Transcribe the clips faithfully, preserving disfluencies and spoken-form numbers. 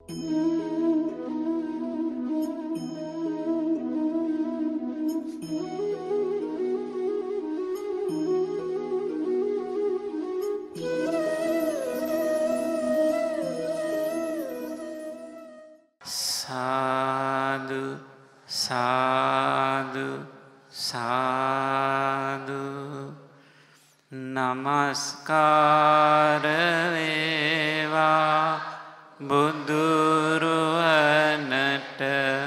සාදු සාදු සාදු නමස්කාර වේවා බුදුරුවනට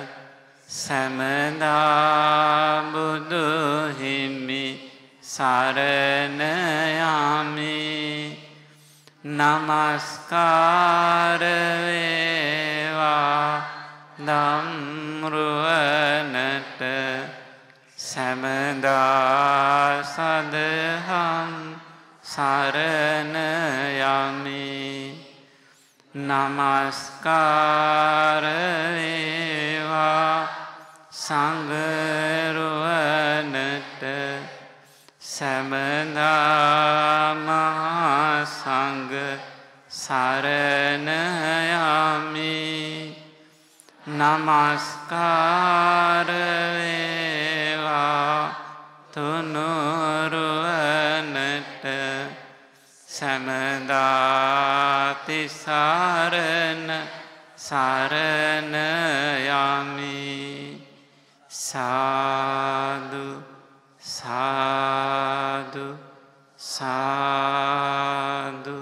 සමදා බුදු හිමි සරණ යමි නමස්කාර වේවා ධම්රුවනට සමදා සදහම් සරණ යමි නමස්කාර වේවා සංඝරුවනට සමදා මහා සංඝ සරණ යමි නමස්කාර වේවා තුනුරුවනට සමදා තිසරණ සරණ යමි සාදු සාදු සාදු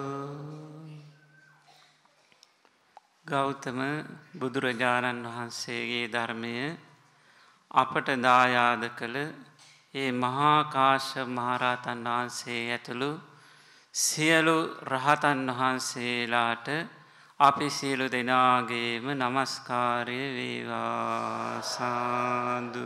ගෞතම බුදුරජාණන් වහන්සේගේ ධර්මය අපට දායාද කළ ඒ මහා කාශ්‍යප මහරහතන් වහන්සේ ඇතුළු සියලු රහතන් වහන්සේලාට අපි සියලු දෙනාගේම නමස්කාරය වේවා සාදු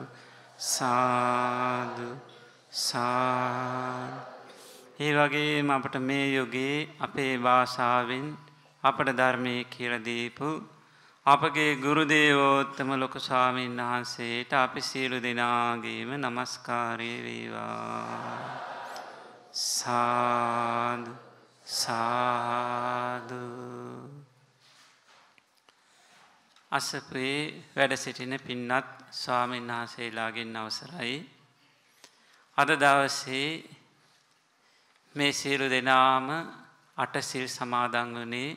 සාදු සාදු ඒ වගේම අපට මේ යුගයේ අපේ භාෂාවෙන් අපට ධර්මයේ කියලා දීපු අපගේ ගුරු දේවෝත්තම ලොකු ස්වාමීන් වහන්සේට අපි සියලු දෙනාගේම නමස්කාරය වේවා සාදු සාදු අසපුවේ වැඩ සිටින පින්වත් ස්වාමීන් වහන්සේලාගෙන් අවසරයි අද දවසේ මේ සියලු දෙනාම අටසිල් සමාදන් වුණේ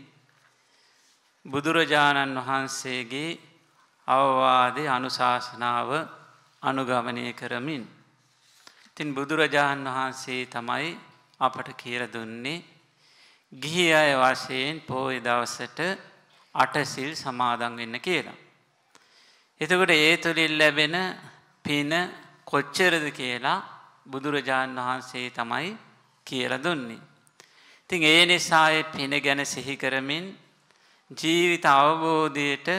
බුදුරජාණන් වහන්සේගේ අවවාදේ අනුශාසනාව අනුගමනය කරමින්. ඉතින් බුදුරජාණන් වහන්සේ තමයි අපට කියලා දුන්නේ ගිහි අය වශයෙන් පොය දවසට අටසිල් සමාදන් වෙන්න කියලා. එතකොට ඒ තුලින් ලැබෙන පින කොච්චරද කියලා බුදුරජාණන් වහන්සේ තමයි කියලා දුන්නේ. ඉතින් ඒ නිසා ඒ පින ගැන සිහි කරමින් ජීවිත අවබෝධයට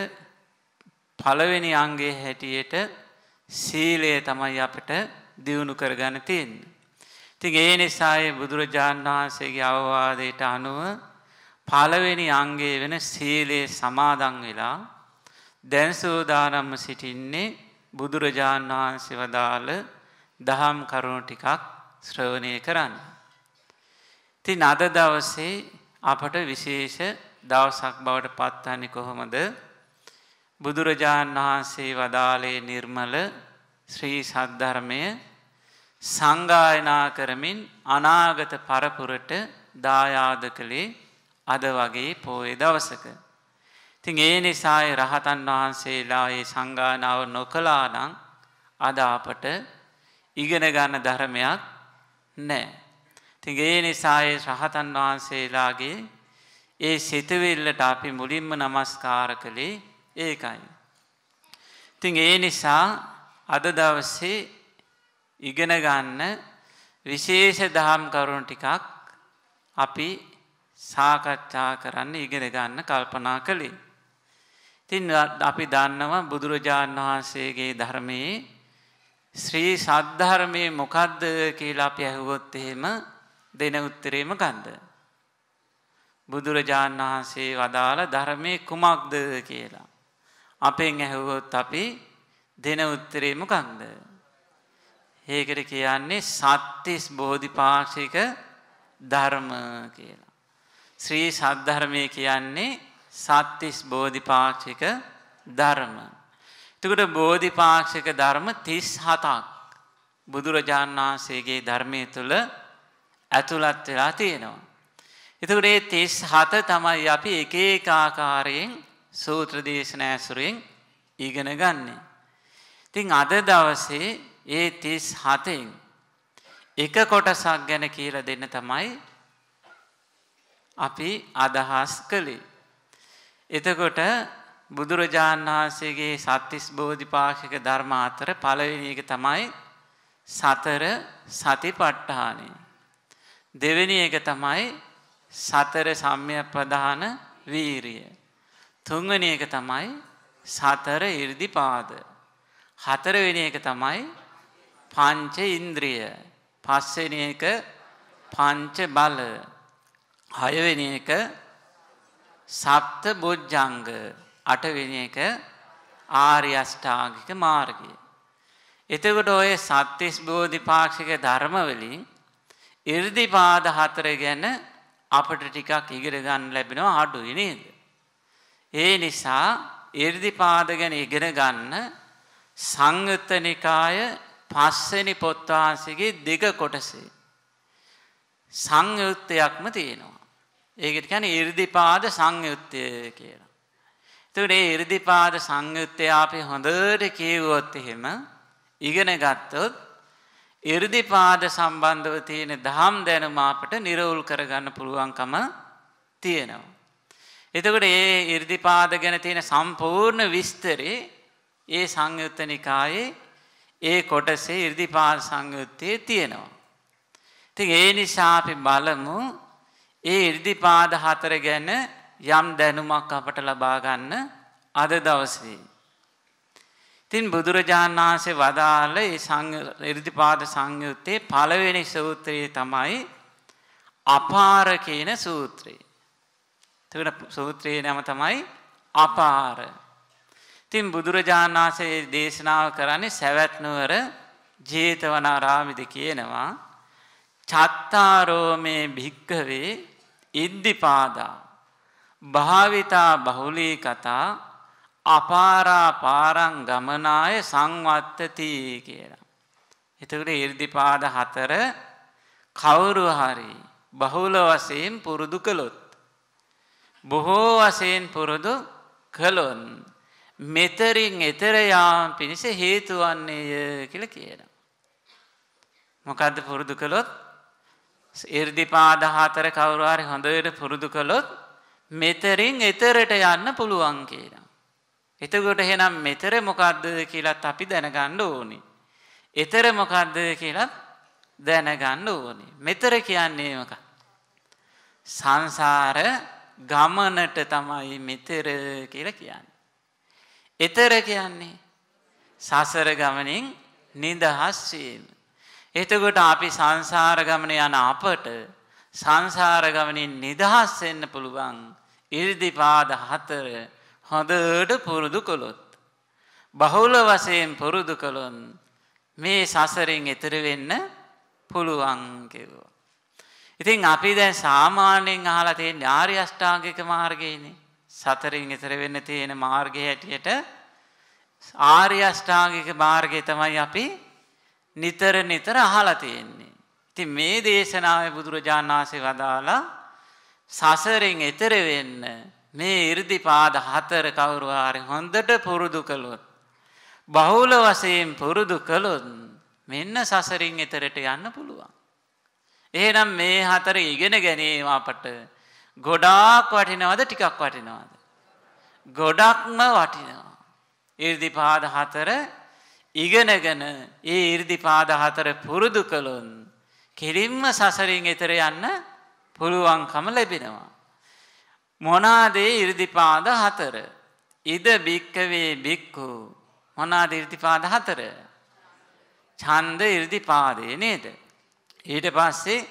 පළවෙනි අංගයේ හැටියට සීලය තමයි අපිට දියුණු කරගන්න තියෙන්නේ. ඉතින් ඒ නිසා ඒ බුදුරජාණන් වහන්සේගේ අවවාදයට අනුව පළවෙනි අංගයේ වෙන සීලේ සමාදන් වෙලා දැන් සෝදානම්ව සිටින්නේ බුදුරජාණන් වහන්සේ වදාළ දහම් කරුණු ටිකක් ශ්‍රවණය කරන්න. ඉතින් අද දවසේ අපට විශේෂ දවසක් බවට පත්වන්නේ කොහොමද? බුදුරජාණන් වහන්සේ වදාළේ නිර්මල ශ්‍රී සද්ධර්මය සංගායනා කරමින් අනාගත පරපුරට දායාද කළේ අද වගේ පොය දවසක. ඉතින් ඒ නිසා ඒ රහතන් වහන්සේලා ඒ සංගායනාව නොකළා නම් අද අපට ඉගෙන ගන්න ධර්මයක් නැහැ. ඉතින් ඒ නිසා ඒ රහතන් වහන්සේලාගේ ඒ සිතවිල්ලට අපි මුලින්ම නමස්කාර කළේ ඒකයි. ඉතින් ඒ නිසා අද දවසේ ඉගෙන ගන්න විශේෂ දහම් කරුණු ටිකක් අපි සාකච්ඡා කරන්න ඉගෙන ගන්න කල්පනා කළේ. ඉතින් අපි දන්නවා බුදුරජාණන් වහන්සේගේ ධර්මයේ ශ්‍රී සද්ධර්මයේ මොකද්ද කියලා අපි අහුවොත් එහෙම දෙන උත්තරේ මොකද්ද? බුදුරජාණන් වහන්සේ වදාළ ධර්මයේ කුමක්ද කියලා. අපෙන් ඇහුවොත් අපි දෙන උත්තරේ මොකක්ද? ඒකට කියන්නේ සත්‍තිස් බෝධිපාක්ෂික ධර්ම කියලා. ශ්‍රී සද්ධර්මයේ කියන්නේ සත්තිස් බෝධිපාක්ෂික ධර්ම. එතකොට බෝධිපාක්ෂික ධර්ම තිස් හතක් බුදුරජාණන් වහන්සේගේ ධර්මයේ තුල ඇතුළත් වෙලා තියෙනවා. එතකොට මේ තිස් හත තමයි අපි එක එක ආකාරයෙන් සූත්‍ර දේශනා ඇසුරෙන් ඉගෙන ගන්නෙ. ඉතින් අද දවසේ මේ තිස් හතෙන් එක කොටසක් ගැන කියලා දෙන්න තමයි අපි අදහස් කළේ. එතකොට බුදුරජාණන් වහන්සේගේ සත්තිස් බෝධිපාක්ෂික ධර්ම අතර පළවෙනි එක තමයි සතර සතිපට්ඨානය. දෙවෙනි එක තමයි සතර සම්‍යක් ප්‍රධාන වීරිය. තුන්වෙනි එක තමයි සතර ඉර්ධිපාද. හතරවෙනි එක තමයි පංච ඉන්ද්‍රිය. පස්වෙනි එක පංච බල. හයවෙනි එක සප්ත බොජ්ජංග. අටවෙනි එක ආර්ය අෂ්ටාංගික මාර්ගය. එතකොට ඔය සත්‍තිස් බෝධිපාක්ෂික ධර්ම වලින් ඉර්ධිපාද හතර ගැන අපිට ටිකක් ඉගෙන ගන්න ලැබෙනවා අඩුයි නේද? ඒ නිසා ඉර්ධිපාද ගැන ඉගෙන ගන්න සංයුත්ත නිකාය පස්වෙනි පොත් වහන්සේගේ දෙක කොටසේ සංයුත්තයක්ම තියෙනවා. ඒකට කියන්නේ ඉර්ධිපාද සංයුත්තය කියලා. එතකොට මේ ඉර්ධිපාද සංයුත්තය අපි හොඳට කියවුවොත් එහෙම ඉගෙන ගත්තොත් ඉර්ධිපාද සම්බන්ධව තියෙන දහම් දැනුම අපට නිරවුල් කරගන්න පුළුවන්කම තියෙනවා. එතකොට මේ ඉර්ධිපාද ගැන තියෙන සම්පූර්ණ විස්තරේ ඒ සංයුත්ත නිකායේ ඒ කොටසේ ඉර්ධිපාද සංයුත්තේ තියෙනවා. ඉතින් ඒ නිසා අපි බලමු ඒ ඉර්ධිපාද හතර ගැන යම් දැනුමක් අපට ලබා ගන්න අද දවසේ. ඉතින් බුදුරජාණන් වහන්සේ වදාළ ඒ ඉර්ධිපාද සංයුත්තේ පළවෙනි සූත්‍රය තමයි අපාර කියන සූත්‍රය. එතකොට සූත්‍රයේ නම තමයි අපාර. ඉතින් බුදුරජාණන් වහන්සේ දේශනාව කරන්නේ සවැත් නුවර ජේතවනාරාමෙදි කියනවා චත්තාරෝ මේ භික්ඛවේ ඉද්ධිපාදා භාවිතා බහුලී කතා අපාරා පාරං ගමනාය සංවත්තති කියලා. එතකොට ඉර්ධිපාද හතර කවුරු හරි බහුල වශයෙන් පුරුදු කළොත් බොහෝ වශයෙන් පුරුදු කළොත් මෙතරින් එතර යාම පිණිස හේතු වන්නේය කියලා කියනවා. මොකද්ද පුරුදු කළොත්? ඉර්ධිපාද හතර කවුරු හරි හොඳට පුරුදු කළොත් මෙතරින් එතරට යන්න පුළුවන් කියලා. එතකොට එහෙනම් මෙතර මොකද්ද කියලාත් අපි දැනගන්න ඕනේ. එතර මොකද්ද කියලාත් දැනගන්න ඕනේ. මෙතර කියන්නේ මොකක්ද? සංසාර ගමනට තමයි මෙතර කියලා කියන්නේ. එතර කියන්නේ සසර ගමනින් නිදහස් වීම. එතකොට අපි සංසාර ගමන යන අපට සංසාර ගමනින් නිදහස් වෙන්න පුළුවන් ඉර්ධිපාද හතර හොඳට පුරුදු කළොත් බහුල වශයෙන් පුරුදු කළොත් මේ සසරෙන් එතර වෙන්න පුළුවන් කියලා. ඉතින් අපි දැන් සාමාන්‍යයෙන් අහලා තියෙන ආර්ය අෂ්ටාංගික මාර්ගයනේ. සතරෙන් එතර වෙන්න තියෙන මාර්ගය හැටියට ආර්ය අෂ්ටාංගික මාර්ගය තමයි අපි නිතර නිතර අහලා තියෙන්නේ. ඉතින් මේ දේශනාවේ බුදුරජාණන් වහන්සේ වදාලා සසරෙන් එතර වෙන්න මේ ඉර්ධිපාද හතර කවුරු හරි හොඳට පුරුදු කළොත් බහුල වශයෙන් පුරුදු කළොත් මෙන්න සසරින් එතරට යන්න පුළුවන්. එහෙනම් මේ හතර ඉගෙන ගැනීම අපට ගොඩාක් වටිනවද ටිකක් වටිනවද? ගොඩක්ම වටිනවා. ඉර්ධිපාද හතර ඉගෙනගෙන ඒ ඉර්ධිපාද හතර පුරුදු කළොත් කෙලින්ම සසරින් එතර යන්න පුළුවන්කම ලැබෙනවා. මොනවාද ඉර්ධිපාද හතර? ඉද බික්කවේ බික්ඛු මොනවාද ඉර්ධිපාද හතර? ඡන්ද ඉර්ධිපාදේ නේද? ඊට පස්සේ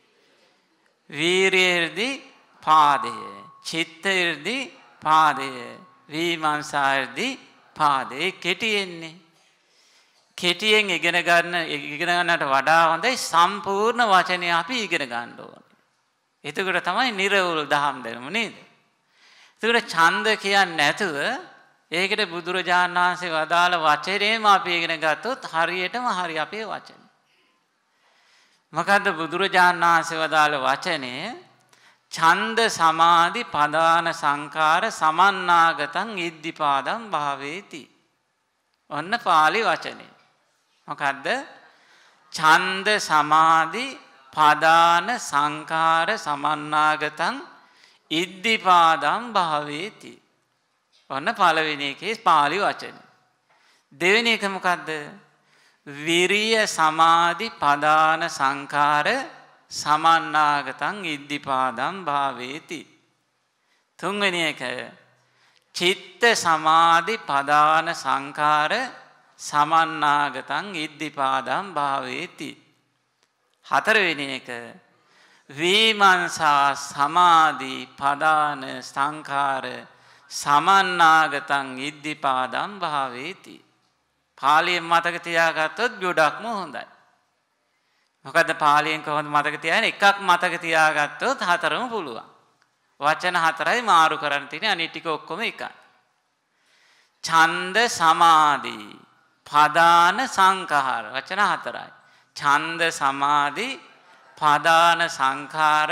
වීරිය ඉර්ධිපාදය, චිත්ත ඉර්ධිපාදය, විමර්ශා ඉර්ධිපාදේ. කෙටියෙන්නේ කෙටියෙන් ඉගෙන ගන්න ඉගෙන ගන්නට වඩා හොඳයි සම්පූර්ණ වචනය අපි ඉගෙන ගන්න ඕනේ. එතකොට තමයි නිර්වෘල් දහම් දැනුම නේද? ඒකට ඡන්ද කියන්නේ නැතුව ඒකට බුදුරජාණන් වහන්සේ වදාළ වචනේම අපි ඉගෙන ගත්තොත් හරියටම හරි අපේ වචන. මොකද්ද බුදුරජාණන් වහන්සේ වදාළ වචනය? ඡන්ද සමාධි පදාන සංඛාර සමන්නාගතං ඉද්ධිපාදං භාවේති. ඔන්න පාලි වචනේ. මොකද්ද? ඡන්ද සමාධි පදාන සංඛාර සමන්නාගතං ඉද්ධිපාදං භාවේති. ඔන්න පළවෙනි එකේ පාලි වචන. දෙවෙනි එක මොකද්ද? විරිය සමාධි පදාන සංඛාර සමන්නාගතං ඉද්ධිපාදං භාවේති. තුන්වෙනි එක චිත්ත සමාධි පදාන සංඛාර සමන්නාගතං ඉද්ධිපාදං භාවේති. හතරවෙනි එක වීමංසා සමාධි පදාන සංඛාර සමන්නාගතං ඉද්ධිපාදං භාවේති. පාලියෙන් මතක තියාගත්තොත් ගොඩක්ම හොඳයි. මොකද පාලියෙන් කොහොමද මතක තියාගන්නේ? එකක් මතක තියාගත්තොත් හතරම පුළුවන්. වචන හතරයි මාරු කරන්න තියෙන්නේ, අනිත් ටික ඔක්කොම එකයි. ඡන්ද සමාධි පදාන සංඛාර වචන හතරයි. ඡන්ද සමාධි පදාන සංඛාර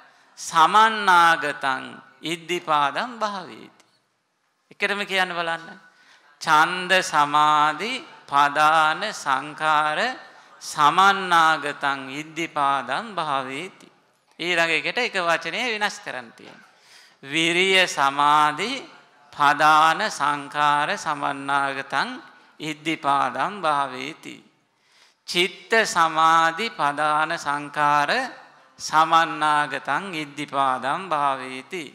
සමන්නාගතං ඉද්ධිපාදං භාවේති. එකටම කියන්න බලන්න. ඡන්ද සමාධි පදාන සංඛාර සමන්නාගතං ඉද්ධිපාදං භාවේති. ඊළඟ එකට එක වචනය වෙනස් කරන්න තියෙනවා. විරිය සමාධි පදාන සංඛාර සමන්නාගතං ඉද්ධිපාදං භාවේති. චිත්ත සමාධි පදාන සංඛාර සමන්නාගතං ඉද්ධිපාදං භාවේති.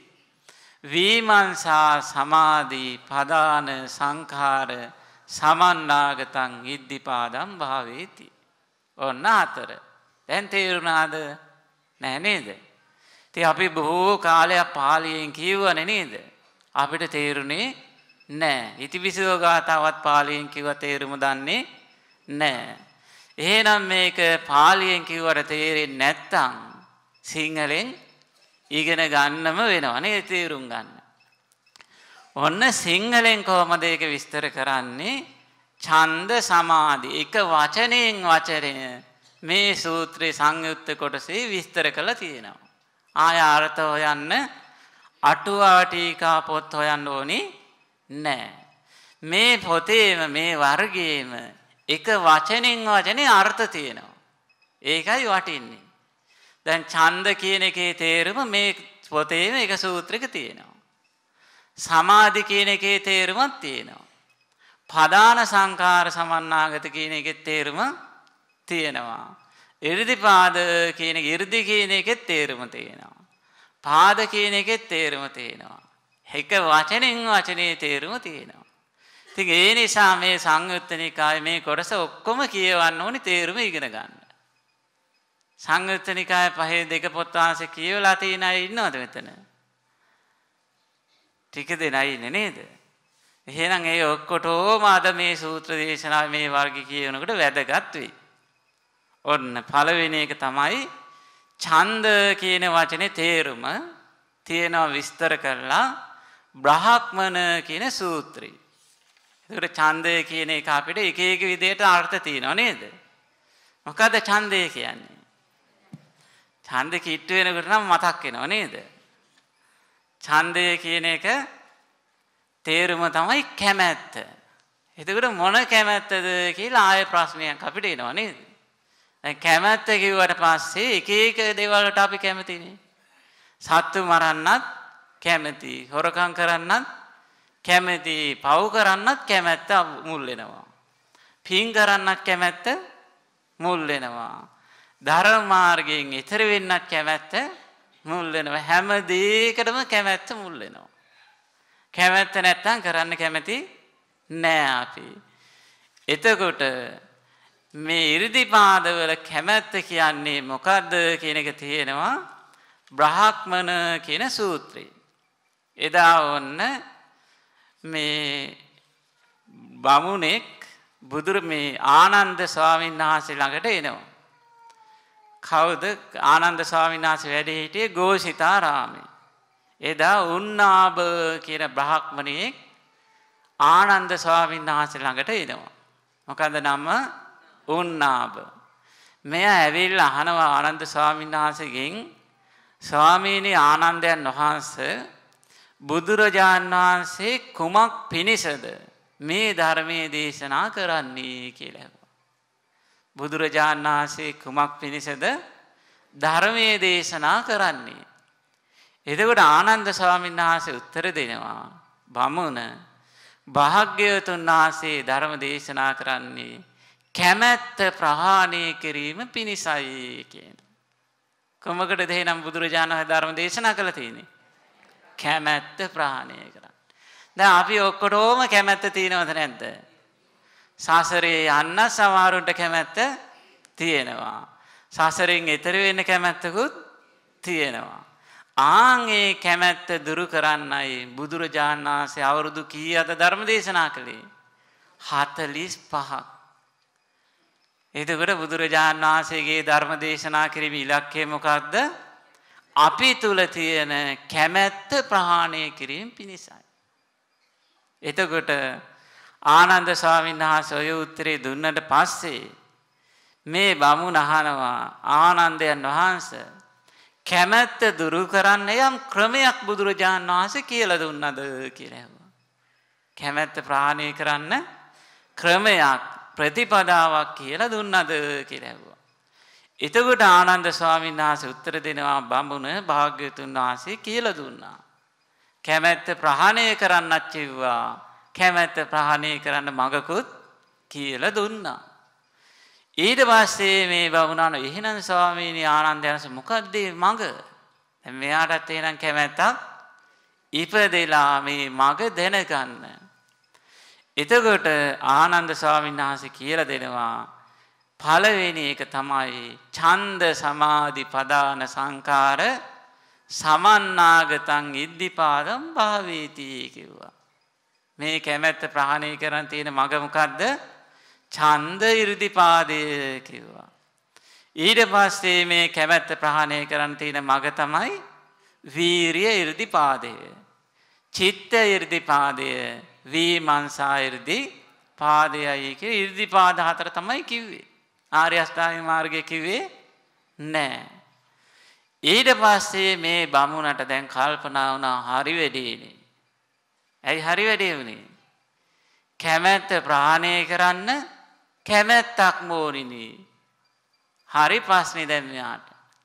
වීමංසා සමාධි පදාන සංඛාර සමන්නාගතං ඉද්ධිපාදං භාවේති. ඔන්න හතර. දැන් තේරුණාද? නෑ නේද? ඉතින් අපි බොහෝ කාලයක් පාලියෙන් කියවනේ නේද? අපිට තේරුනේ නෑ. ඉතිවිසෝ ගාතාවත් පාලියෙන් කිව්ව තේරුම දන්නේ නෑ. එහෙනම් මේක පාලියෙන් කිව්වට තේරෙන්නේ නැත්තම් සිංහලෙන් ඉගෙන ගන්නම වෙනවා නේද? තේරුම් ගන්න. ඔන්න සිංහලෙන් කොහොමද ඒක විස්තර කරන්නේ? ඡන්ද සමාධි එක වචනයෙන් වචනය මේ සූත්‍රයේ සංයුක්ත කොටසේ විස්තර කරලා තියෙනවා. ආය අර්ථ හොයන්න අටුවා ටීකා පොත් හොයන්න ඕනි නෑ. මේ පොතේම මේ වර්ගයේම එක වචනෙන් වචනේ අර්ථ තියෙනවා. ඒකයි වටින්නේ. දැන් ඡන්ද කියන එකේ තේරුම මේ පොතේම එක සූත්‍රයක තියෙනවා. සමාධි කියන එකේ තේරුමක් තියෙනවා. පදාන සංඛාර සමන්නාගත කියන එකේ තේරුම තියෙනවා. ඉර්ධිපාද කියන ඉර්ධි කියන එකේ තේරුම තියෙනවා. පාද කියන එකේ තේරුම තියෙනවා. එක වචනෙන් වචනේ තේරුම තියෙනවා. ඉතින් ඒ නිසා මේ සංයුත්ත නිකායේ මේ කොටස ඔක්කොම කියවන්න ඕනි තේරුම ඉගෙන ගන්න. සංයුත්ත නිකායේ පහේ දෙක පොත් වහන්සේ කියවලා තියෙන අය ඉන්නවද මෙතන? ටික දෙනයි ඉන්නේ නේද? එහෙනම් ඒ ඔක්කොටම අද මේ සූත්‍ර දේශනාවේ මේ වර්ගය කියනකොට වැදගත් වෙයි. ඔන්න පළවෙනි එක තමයි ඡන්ද කියන වචනේ තේරුම තියෙනවා විස්තර කරලා බ්‍රාහ්මණ කියන සූත්‍රය. ඒකට ඡන්දය කියන එක අපිට එක එක විදිහට අර්ථ තියෙනවා නේද? මොකද්ද ඡන්දය කියන්නේ? ඡන්ද කිට්ටු වෙනකොට නම් මතක් වෙනව නේද? ඡන්දය කියන එක තේරුම තමයි කැමැත්ත. එතකොට මොන කැමැත්තද කියලා ආයෙ ප්‍රශ්නයක් අපිට එනවා නේද? දැන් කැමැත්ත කිව්වට පස්සේ එක එක දේවල් වලට අපි කැමතිනේ. සත්තු මරන්නත් කැමති, හොරකම් කරන්නත් කැමති, පව් කරන්නත් කැමැත්ත මුල් වෙනවා. පින් කරන්නත් කැමැත්ත මුල් වෙනවා. ධර්ම මාර්ගයෙන් ඈතර වෙන්නත් කැමැත්ත මුල් වෙනවා. හැම දෙයකටම කැමැත්ත මුල් වෙනවා. කැමැත්ත නැත්තම් කරන්න කැමති නෑ අපි. එතකොට මේ ඉර්ධිපාදවල කැමැත්ත කියන්නේ මොකද්ද කියන එක තියෙනවා බ්‍රාහ්මණ කියන සූත්‍රයේ. එදා වොන්න මේ බමුණෙක් බුදුර මේ ආනන්ද ස්වාමීන් වහන්සේ ළඟට එනවා. කවුද? ආනන්ද ස්වාමීන් වහන්සේ වැඩ සිටියේ ගෝසිතාරාමේ. එදා උන්නාබ කියන බ්‍රාහ්මණයෙක් ආනන්ද ස්වාමීන් වහන්සේ ළඟට එනවා. මොකද නම උන්නාබ. මෙයා ඇවිල්ලා අහනවා ආනන්ද ස්වාමීන් වහන්සේගෙන් ස්වාමීනි ආනන්දයන් වහන්සේ බුදුරජාන් වහන්සේ කුමක් පිණිසද මේ ධර්මයේ දේශනා කරන්නේ කියලා ඇහුවා. බුදුරජාන් වහන්සේ කුමක් පිණිසද ධර්මයේ දේශනා කරන්නේ? එතකොට ආනන්ද ස්වාමීන් වහන්සේ උත්තර දෙනවා බමුණ භාග්‍යවතුන් වහන්සේ ධර්ම දේශනා කරන්නේ කැමැත්ත ප්‍රහාණය කිරීම පිණිසයි කියන. කොමකටද එහෙනම් බුදුරජාණන් වහන්සේ ධර්ම දේශනා කළා තියෙන්නේ? කැමැත්ත ප්‍රහාණය කරන්න. දැන් අපි ඔක්කොටම කැමැත්ත තියෙනවද නැද්ද? සසරේ යන්න සමහරුන්ට කැමැත්ත තියෙනවා. සසරෙන් එතර වෙන්න කැමැත්තකුත් තියෙනවා. ආන් ඒ කැමැත්ත දුරු කරන්නයි බුදුරජාණන් වහන්සේ අවුරුදු කීයද ධර්ම දේශනා කළේ? හතළිස් පහක්. එතකොට බුදුරජාණන් වහන්සේගේ ධර්ම දේශනා කිරීම ඉලක්කය මොකක්ද? අපි තුල තියෙන කැමැත්ත ප්‍රහාණය කිරීම පිණිසයි. එතකොට ආනන්ද ස්වාමීන් වහන්සේ ඔය උත්තරේ දුන්නට පස්සේ මේ බමුණ අහනවා ආනන්දයන් වහන්සේ කැමැත්ත දුරු කරන්න යම් ක්‍රමයක් බුදුරජාණන් වහන්සේ කියලා දුන්නද කියලා ඇහුවා. කැමැත්ත ප්‍රහාණය කරන්න ක්‍රමයක් ප්‍රතිපදාවක් කියලා දුන්නද කියලා ඇහුවා. එතකොට ආනන්ද ස්වාමීන් වහන්සේ උත්තර දෙනවා බමුණ භාග්‍යවතුන් වහන්සේ කියලා දුන්නා. කැමැත්ත ප්‍රහාණය කරන්නත් කිව්වා. කැමැත්ත ප්‍රහාණය කරන්න මගකුත් කියලා දුන්නා. ඊට පස්සේ මේ බමුණාන එහෙනම් ස්වාමීනි ආනන්දයන්ස මොකද්ද මග? දැන් මෙයාටත් එහෙනම් කැමැත්තක් ඉපදෙලා මේ මග දැනගන්න. එතකොට ආනන්ද ස්වාමීන් වහන්සේ කියලා දෙනවා පළවෙනි එක තමයි ඡන්ද සමාධි පදාන සංකාර සමන්නාගතං ඉද්ධිපාදම් භාවේති කිව්වා. මේ කැමැත්ත ප්‍රහාණය කරන් තියෙන මග මොකද්ද? ඡන්ද 이르දිපාදය කිව්වා. ඊට පස්සේ මේ කැමැත්ත ප්‍රහාණය කරන් තියෙන මග තමයි වීරිය 이르දිපාදය. චිත්ත 이르දිපාදය, විමර්ශා 이르දිපාදයයි කිය 이르දිපාද හතර තමයි කිව්වේ. ආර්ය අෂ්ටාංගික මාර්ගය කිව්වේ නෑ. ඊට පස්සේ මේ බමුණට දැන් කල්පනා වුණා හරි වෙඩේනේ. ඇයි හරි වැඩේ වුණේ? කැමැත්ත ප්‍රහාණය කරන්න කැමැත්තක් ඕනිනේ. හරි ප්‍රශ්නේ දැන් මෙයාට.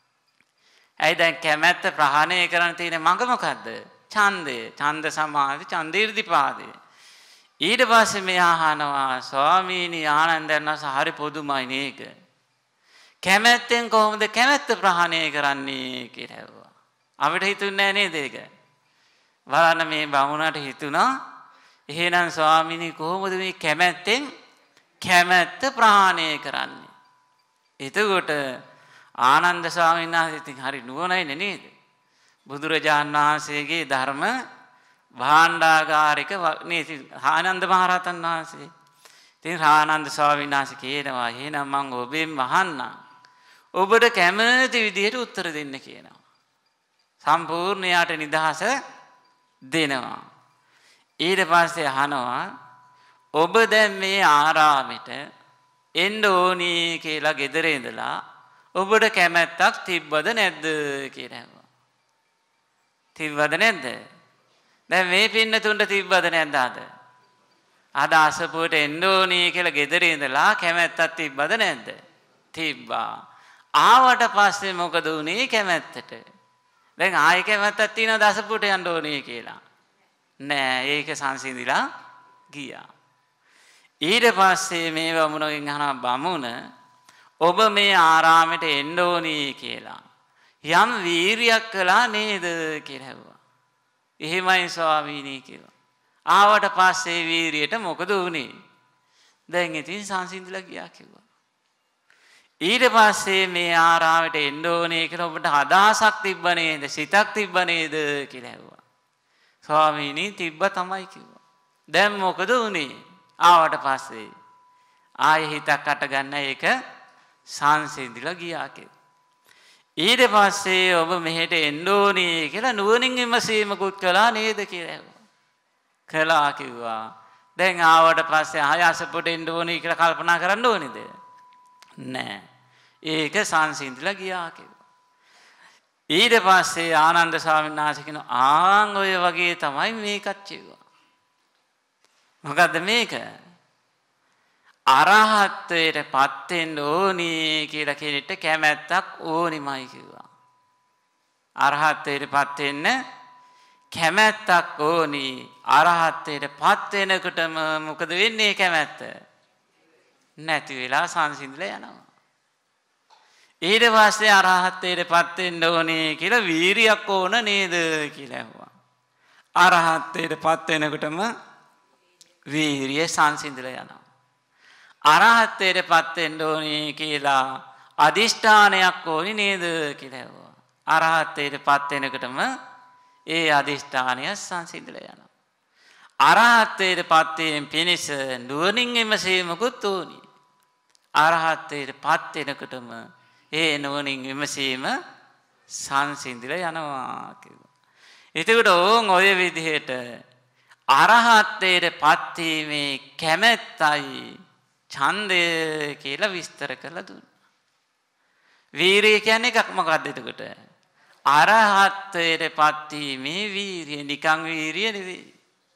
ඇයි දැන් කැමැත්ත ප්‍රහාණය කරන්න තියෙන මඟ මොකද්ද? ඡන්දය. ඡන්ද සමාධි, ඡන්ද 이르දිපාදය. ඊට පස්සේ මෙයා අහනවා ස්වාමීනි ආනන්දයන් වහන්සේ හරි පොදුමයි නේක. කැමැත්තෙන් කොහොමද කැමැත්ත ප්‍රහාණය කරන්නේ කියලා ඇහුවා. අපිට හිතුන්නේ නෑ නේද ඒක? බලන්න මේ බමුණට හිතුණා එහෙනම් ස්වාමීනි කොහොමද මේ කැමැත්තෙන් කැමැත්ත ප්‍රහාණය කරන්නේ? එතකොට ආනන්ද ස්වාමීන් වහන්සේ ඉතින් හරි නුවණයිනේ නේද? බුදුරජාණන් වහන්සේගේ ධර්ම භාණ්ඩාගාරික නේද ආනන්ද මහරහතන් වහන්සේ. ඉතින් ආනන්ද ස්වාමීන් වහන්සේ කියනවා එහෙනම් මම ඔබෙන් අහන්නම්. ඔබට කැමති විදිහට උත්තර දෙන්න කියනවා. සම්පූර්ණ යාට නිදහස දෙනවා. ඊට පස්සේ අහනවා ඔබ දැන් මේ ආරාමෙට එන්න ඕනි කියලා ගෙදර ඉඳලා ඔබට කැමැත්තක් තිබ්බද නැද්ද කියලා ඇහුවා. තිබ්බද නැද්ද? දැන් මේ පින්නතුන්ට තිබ්බද නැද්ද අද? අද අසපුවට එන්න ඕනි කියලා ගෙදර ඉඳලා කැමැත්තක් තිබ්බද නැද්ද? තිබ්බා. ආවට පස්සේ මොකද උනේ කැමැත්තට? දැන් ආයෙ කැමැත්තක් තියෙනවද අසපුවට යන්න ඕනේ කියලා? නෑ, ඒක සංසිඳිලා ගියා. ඊට පස්සේ මේ බමුණගෙන් අහනවා බමුණ ඔබ මේ ආරාමෙට එන්න ඕනි කියලා යම් වීරියක් කළා නේද කියලා ඇහුවා. එහෙමයි ස්වාමීනි කිව්වා. ආවට පස්සේ වීරියට මොකද වුනේ? දැන් ඉතින් සංසිඳිලා ගියා කිව්වා. ඊට පස්සේ මේ ආරාමෙට එන්න ඕනේ කියලා ඔබට අදහසක් තිබ්බ නේද? සිතක් තිබ්බ නේද කියලා ඇහුවා. ස්වාමීනි තිබ්බ තමයි කිව්වා. දැන් මොකද වුනේ? ආවට පස්සේ ආයෙ හිතක් අට ගන්න ඒක සංසිඳිලා ගියා කියලා. ඊට පස්සේ ඔබ මෙහෙට එන්න ඕනේ කියලා නුවණින් විමසීමකුත් කළා නේද කියලා ඇහුවා. කළා කිව්වා. දැන් ආවට පස්සේ ආය අසපොට එන්න ඕනේ කියලා කල්පනා කරන්න ඕනේද? නෑ. ඒක සංසිඳිලා ගියා කිව්වා. ඊට පස්සේ ආනන්ද ස්වාමීන් වහන්සේ කියනවා ආන් ඔය වගේ තමයි මේකත් කිව්වා. මොකද්ද මේක? අරහත්ත්වයට පත් වෙන්න ඕනි කියලා කෙනෙක්ට කැමැත්තක් ඕනිමයි කිව්වා. අරහත්ත්වයට පත් වෙන්න කැමැත්තක් ඕනි. අරහත්ත්වයට පත් වෙනකොටම මොකද වෙන්නේ කැමැත්ත? නැති වෙලා සංසිඳිලා යනවා. ඊට පස්සේ අරහත්ත්වයට පත් වෙන්න ඕනේ කියලා වීරියක් ඕන නේද කියලා ඇහුවා. අරහත්ත්වයට පත් වෙනකොටම වීරිය සංසිඳිලා යනවා. අරහත්ත්වයට පත් වෙන්න ඕනේ කියලා අදිෂ්ඨානයක් ඕනි නේද කියලා ඇහුවා. අරහත්ත්වයට පත් වෙනකොටම ඒ අදිෂ්ඨානය සංසිඳිලා යනවා. අරහත්ත්වයට පත් වීම පිණිස නුවණින් විමසීමකුත් ඕනි. අරහත්ත්වයට පත් වෙනකොටම ඒ නුවණින් විමසීම සංසිඳිලා යනවා කිව්වා. එතකොට ඕන් ඔය විදිහට අරහත්ත්වයට පත් වීමේ කැමැත්තයි ඡන්දය කියලා විස්තර කරලා දුන්නා. වීරිය කියන්නේ එකක් මොකක්ද එතකොට? අරහත්ත්වයට පත් වීමේ වීරිය නිකං වීරිය නෙවෙයි.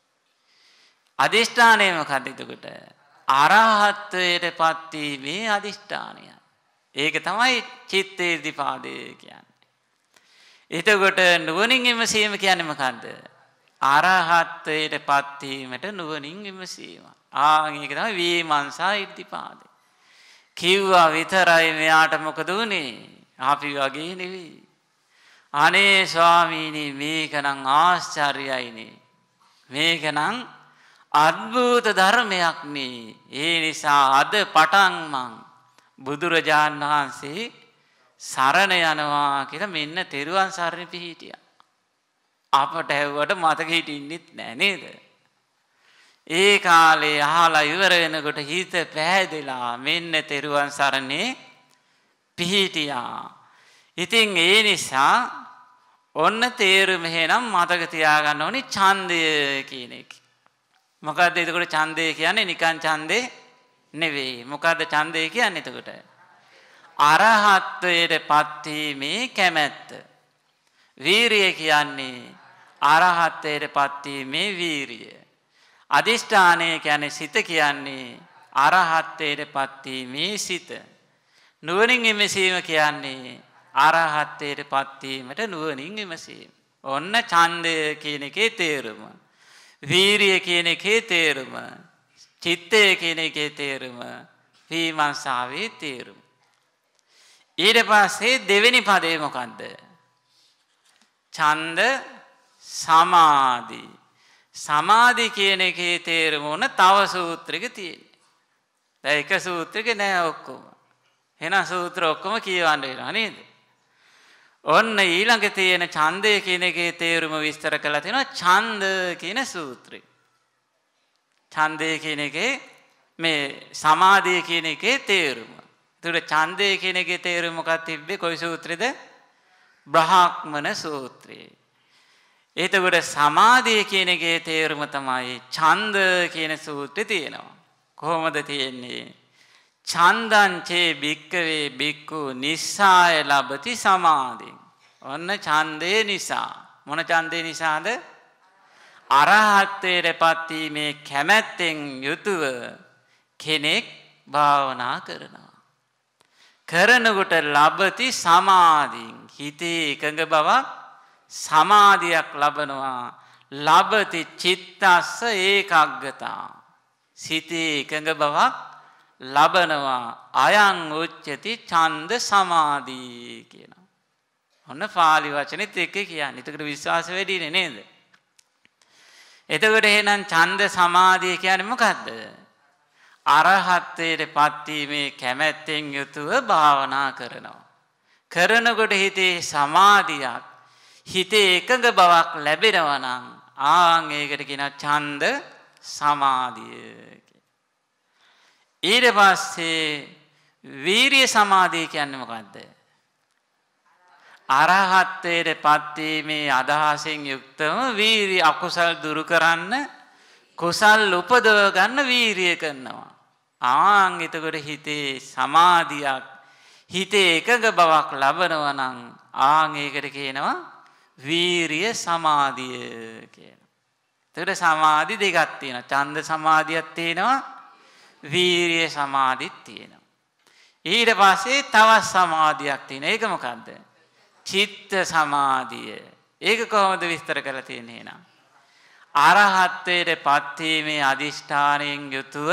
අදිෂ්ඨානය මොකක්ද එතකොට? අරහත්ත්වයට පත් වීමේ අදිෂ්ඨානය. ඒක තමයි චිත්තේර්ධිපාදය කියන්නේ. එතකොට නුවණින් විමසීම කියන්නේ මොකද්ද? අරහත්ත්වයට පත් වීමට නුවණින් විමසීම. ආ මේක තමයි විමර්ශා ඉද්ධිපාදය. කිව්වා විතරයි මෙයාට මොකද උනේ? අපි වගේ නෙවෙයි. අනේ ස්වාමීනි මේක නම් ආශ්චර්යයිනේ. මේක නම් අద్භූත ධර්මයක් නේ. ඒ නිසා අද පටන් මං බුදුරජාණන් වහන්සේ සරණ යනවා කියලා මෙන්න තෙරුවන් සරණ පිහිටියා. අපට ඇහුවට මතක හිටින්නෙත් නෑ නේද? ඒ කාලේ අහලා ඉවර වෙනකොට හිත පෑදෙලා මෙන්න තෙරුවන් සරණේ පිහිටියා. ඉතින් ඒ නිසා ඔන්න තේරුම එහෙනම් මතක තියාගන්න ඕනි ඡන්දය කියන එක. මොකද්ද එතකොට ඡන්දය කියන්නේ? නිකන් ඡන්දේ නෙවෙයි. මොකද්ද ඡන්දය කියන්නේ එතකොට? අරහත්ත්වයට පත් වීමේ කැමැත්ත. වීරිය කියන්නේ අරහත්ත්වයට පත් වීමේ වීරිය. අදිෂ්ඨානය කියන්නේ සිත කියන්නේ අරහත්ත්වයට පත් වීමේ සිත. නුවණින් විමසීම කියන්නේ අරහත්ත්වයට පත් වීමට නුවණින් විමසීම. ඔන්න ඡන්දය කියන එකේ තේරුම. වීරිය කියන එකේ තේරුම. චිත්තය කියන එකේ තේරුම. විමර්ශාවේ තේරුම. ඊට පස්සේ දෙවෙනි පදේ මොකද්ද? ඡන්ද සමාධි. සමාධි කියන එකේ තේරුම උන තව සූත්‍රයක තියෙනවා. දැන් එක සූත්‍රයක නෑ ඔක්කොම. එහෙනම් සූත්‍ර ඔක්කොම කියවන්න වෙනවා නේද? ඔන්න ඊළඟ තියෙන ඡන්දය කියන එකේ තේරුම විස්තර කරලා තියෙනවා ඡන්ද කියන සූත්‍රය. ඡන්දය කියන එකේ මේ සමාධිය කියන එකේ තේරුම. ඒතර ඡන්දය කියන එකේ තේරුම මොකක්ද තිබ්බේ? කොයි සූත්‍රෙද? බ්‍රාහ්මණ සූත්‍රයේ. එතකොට සමාධිය කියන එකේ තේරුම තමයි ඡන්ද කියන සූත්‍රේ තියෙනවා. කොහොමද තියෙන්නේ? ඡන්දං චේ භික්කවේ භික්ඛු නිස්සාය ලබති සමාධින්. ඔන්න ඡන්දේ නිසා. මොන ඡන්දේ නිසාද? අරහත්ත්වයට පත් වීමේ කැමැත්තෙන් යුතුව කෙනෙක් භාවනා කරනවා. කරනකොට ලබති සමාධින්. හිතේ එකඟ බවක් සමාධියක් ලබනවා. ලබති චිත්තස්ස ඒකග්ගතා. සිතේ එකඟ බවක් ලබනවා. අයං උච්චති ඡන්ද සමාධි කියනවා. ඔන්න පාලි වචනෙත් එක කියන්නේ. ඒකට විශ්වාස වැඩිනේ නේද? එතකොට එහෙනම් ඡන්ද සමාධිය කියන්නේ මොකද්ද? අරහත්ත්වයට පත් වීමේ කැමැත්තෙන් යුතුව භාවනා කරනවා. කරනකොට හිතේ සමාධියක්, හිතේ එකඟ බවක් ලැබෙනවා නම් ආන් ඒකට කියනවා ඡන්ද සමාධිය. ඊට පස්සේ වීරිය සමාධිය කියන්නේ මොකද්ද? අරහත්ත්වයට පත් වීමේ අදහසින් යුක්තව වීරිය අකුසල් දුරු කරන්න කුසල් උපදව ගන්න වීරිය කරනවා. ආන් එතකොට හිතේ සමාධියක් හිතේ එකඟ බවක් ලබනවා නම් ආන් ඒකට කියනවා වීරිය සමාධිය කියලා. එතකොට සමාධි දෙකක් තියෙනවා. ඡන්ද සමාධියක් තියෙනවා. වීරිය සමාධියක් තියෙනවා. ඊට පස්සේ තවත් සමාධියක් තියෙනවා. ඒක මොකද්ද? චිත්ත සමාධිය. ඒක කොහොමද විස්තර කරලා තියෙන්නේ එහෙනම්? අරහත්ත්වයට පත් වීමේ අදිෂ්ඨානයෙන් යුතුව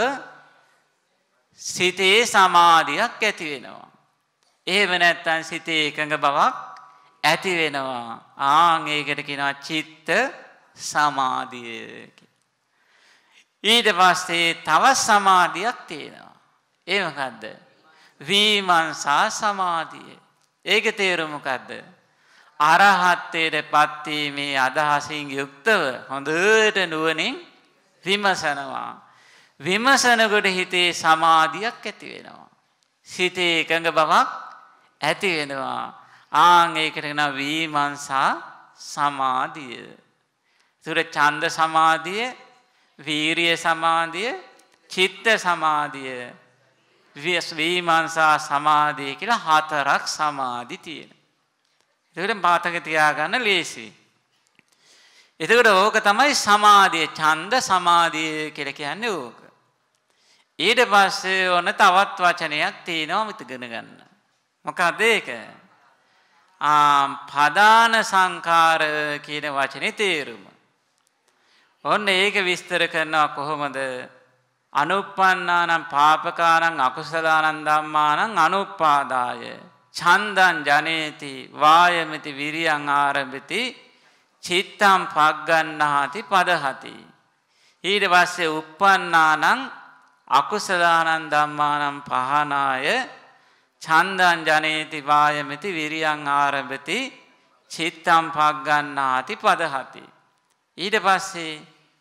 සිතේ සමාධියක් ඇති වෙනවා. එහෙම නැත්නම් සිතේ එකඟ බවක් ඇති වෙනවා. ආන් ඒකට කියනවා චිත්ත සමාධිය කියලා. ඊට පස්සේ තවත් සමාධියක් තියෙනවා. ඒ මොකද්ද? විමර්ශා සමාධිය. ඒක තේරුම මොකද්ද? අරහත්ත්වයට පත් වීමේ අදහසින් යුක්තව හොඳට නුවණින් විමසනවා. විමසනකොට හිතේ සමාධියක් ඇති වෙනවා. සිතේ එකඟ බවක් ඇති වෙනවා. ආන් ඒකට කියනවා විමර්ශා සමාධිය. ඒතර ඡන්ද සමාධිය, වීරිය සමාධිය, චිත්ත සමාධිය, විමර්ශා සමාධිය කියලා හතරක් සමාධි තියෙනවා. ඒකට පාතක තියාගන්න ලේසි. එතකොට ඕක තමයි සමාධිය, ඡන්ද සමාධිය කියලා කියන්නේ ඕක. ඊට පස්සේ ඔන්න තවත් වචනයක් තියෙනවා ඉගෙන ගන්න. මොකක්ද ඒක? ආ පදාන සංඛාර කියන වචනේ තේරුම. ඔන්න ඒක විස්තර කරනවා කොහොමද? අනුප්පන්නානං පාපකානං අකුසලානං ධම්මානං අනුප්පාදාය ඡන්දං ජනේති වායමති විරියං ආරම්භති චිත්තං පග්ගණ්ණාති පදහති. ඊට පස්සේ uppannānaṁ අකුසලානං ධම්මානං පහනාය ඡන්දං ජනේති වායමති විරියං ආරම්භති චිත්තං පග්ගණ්ණාති පදහති. ඊට පස්සේ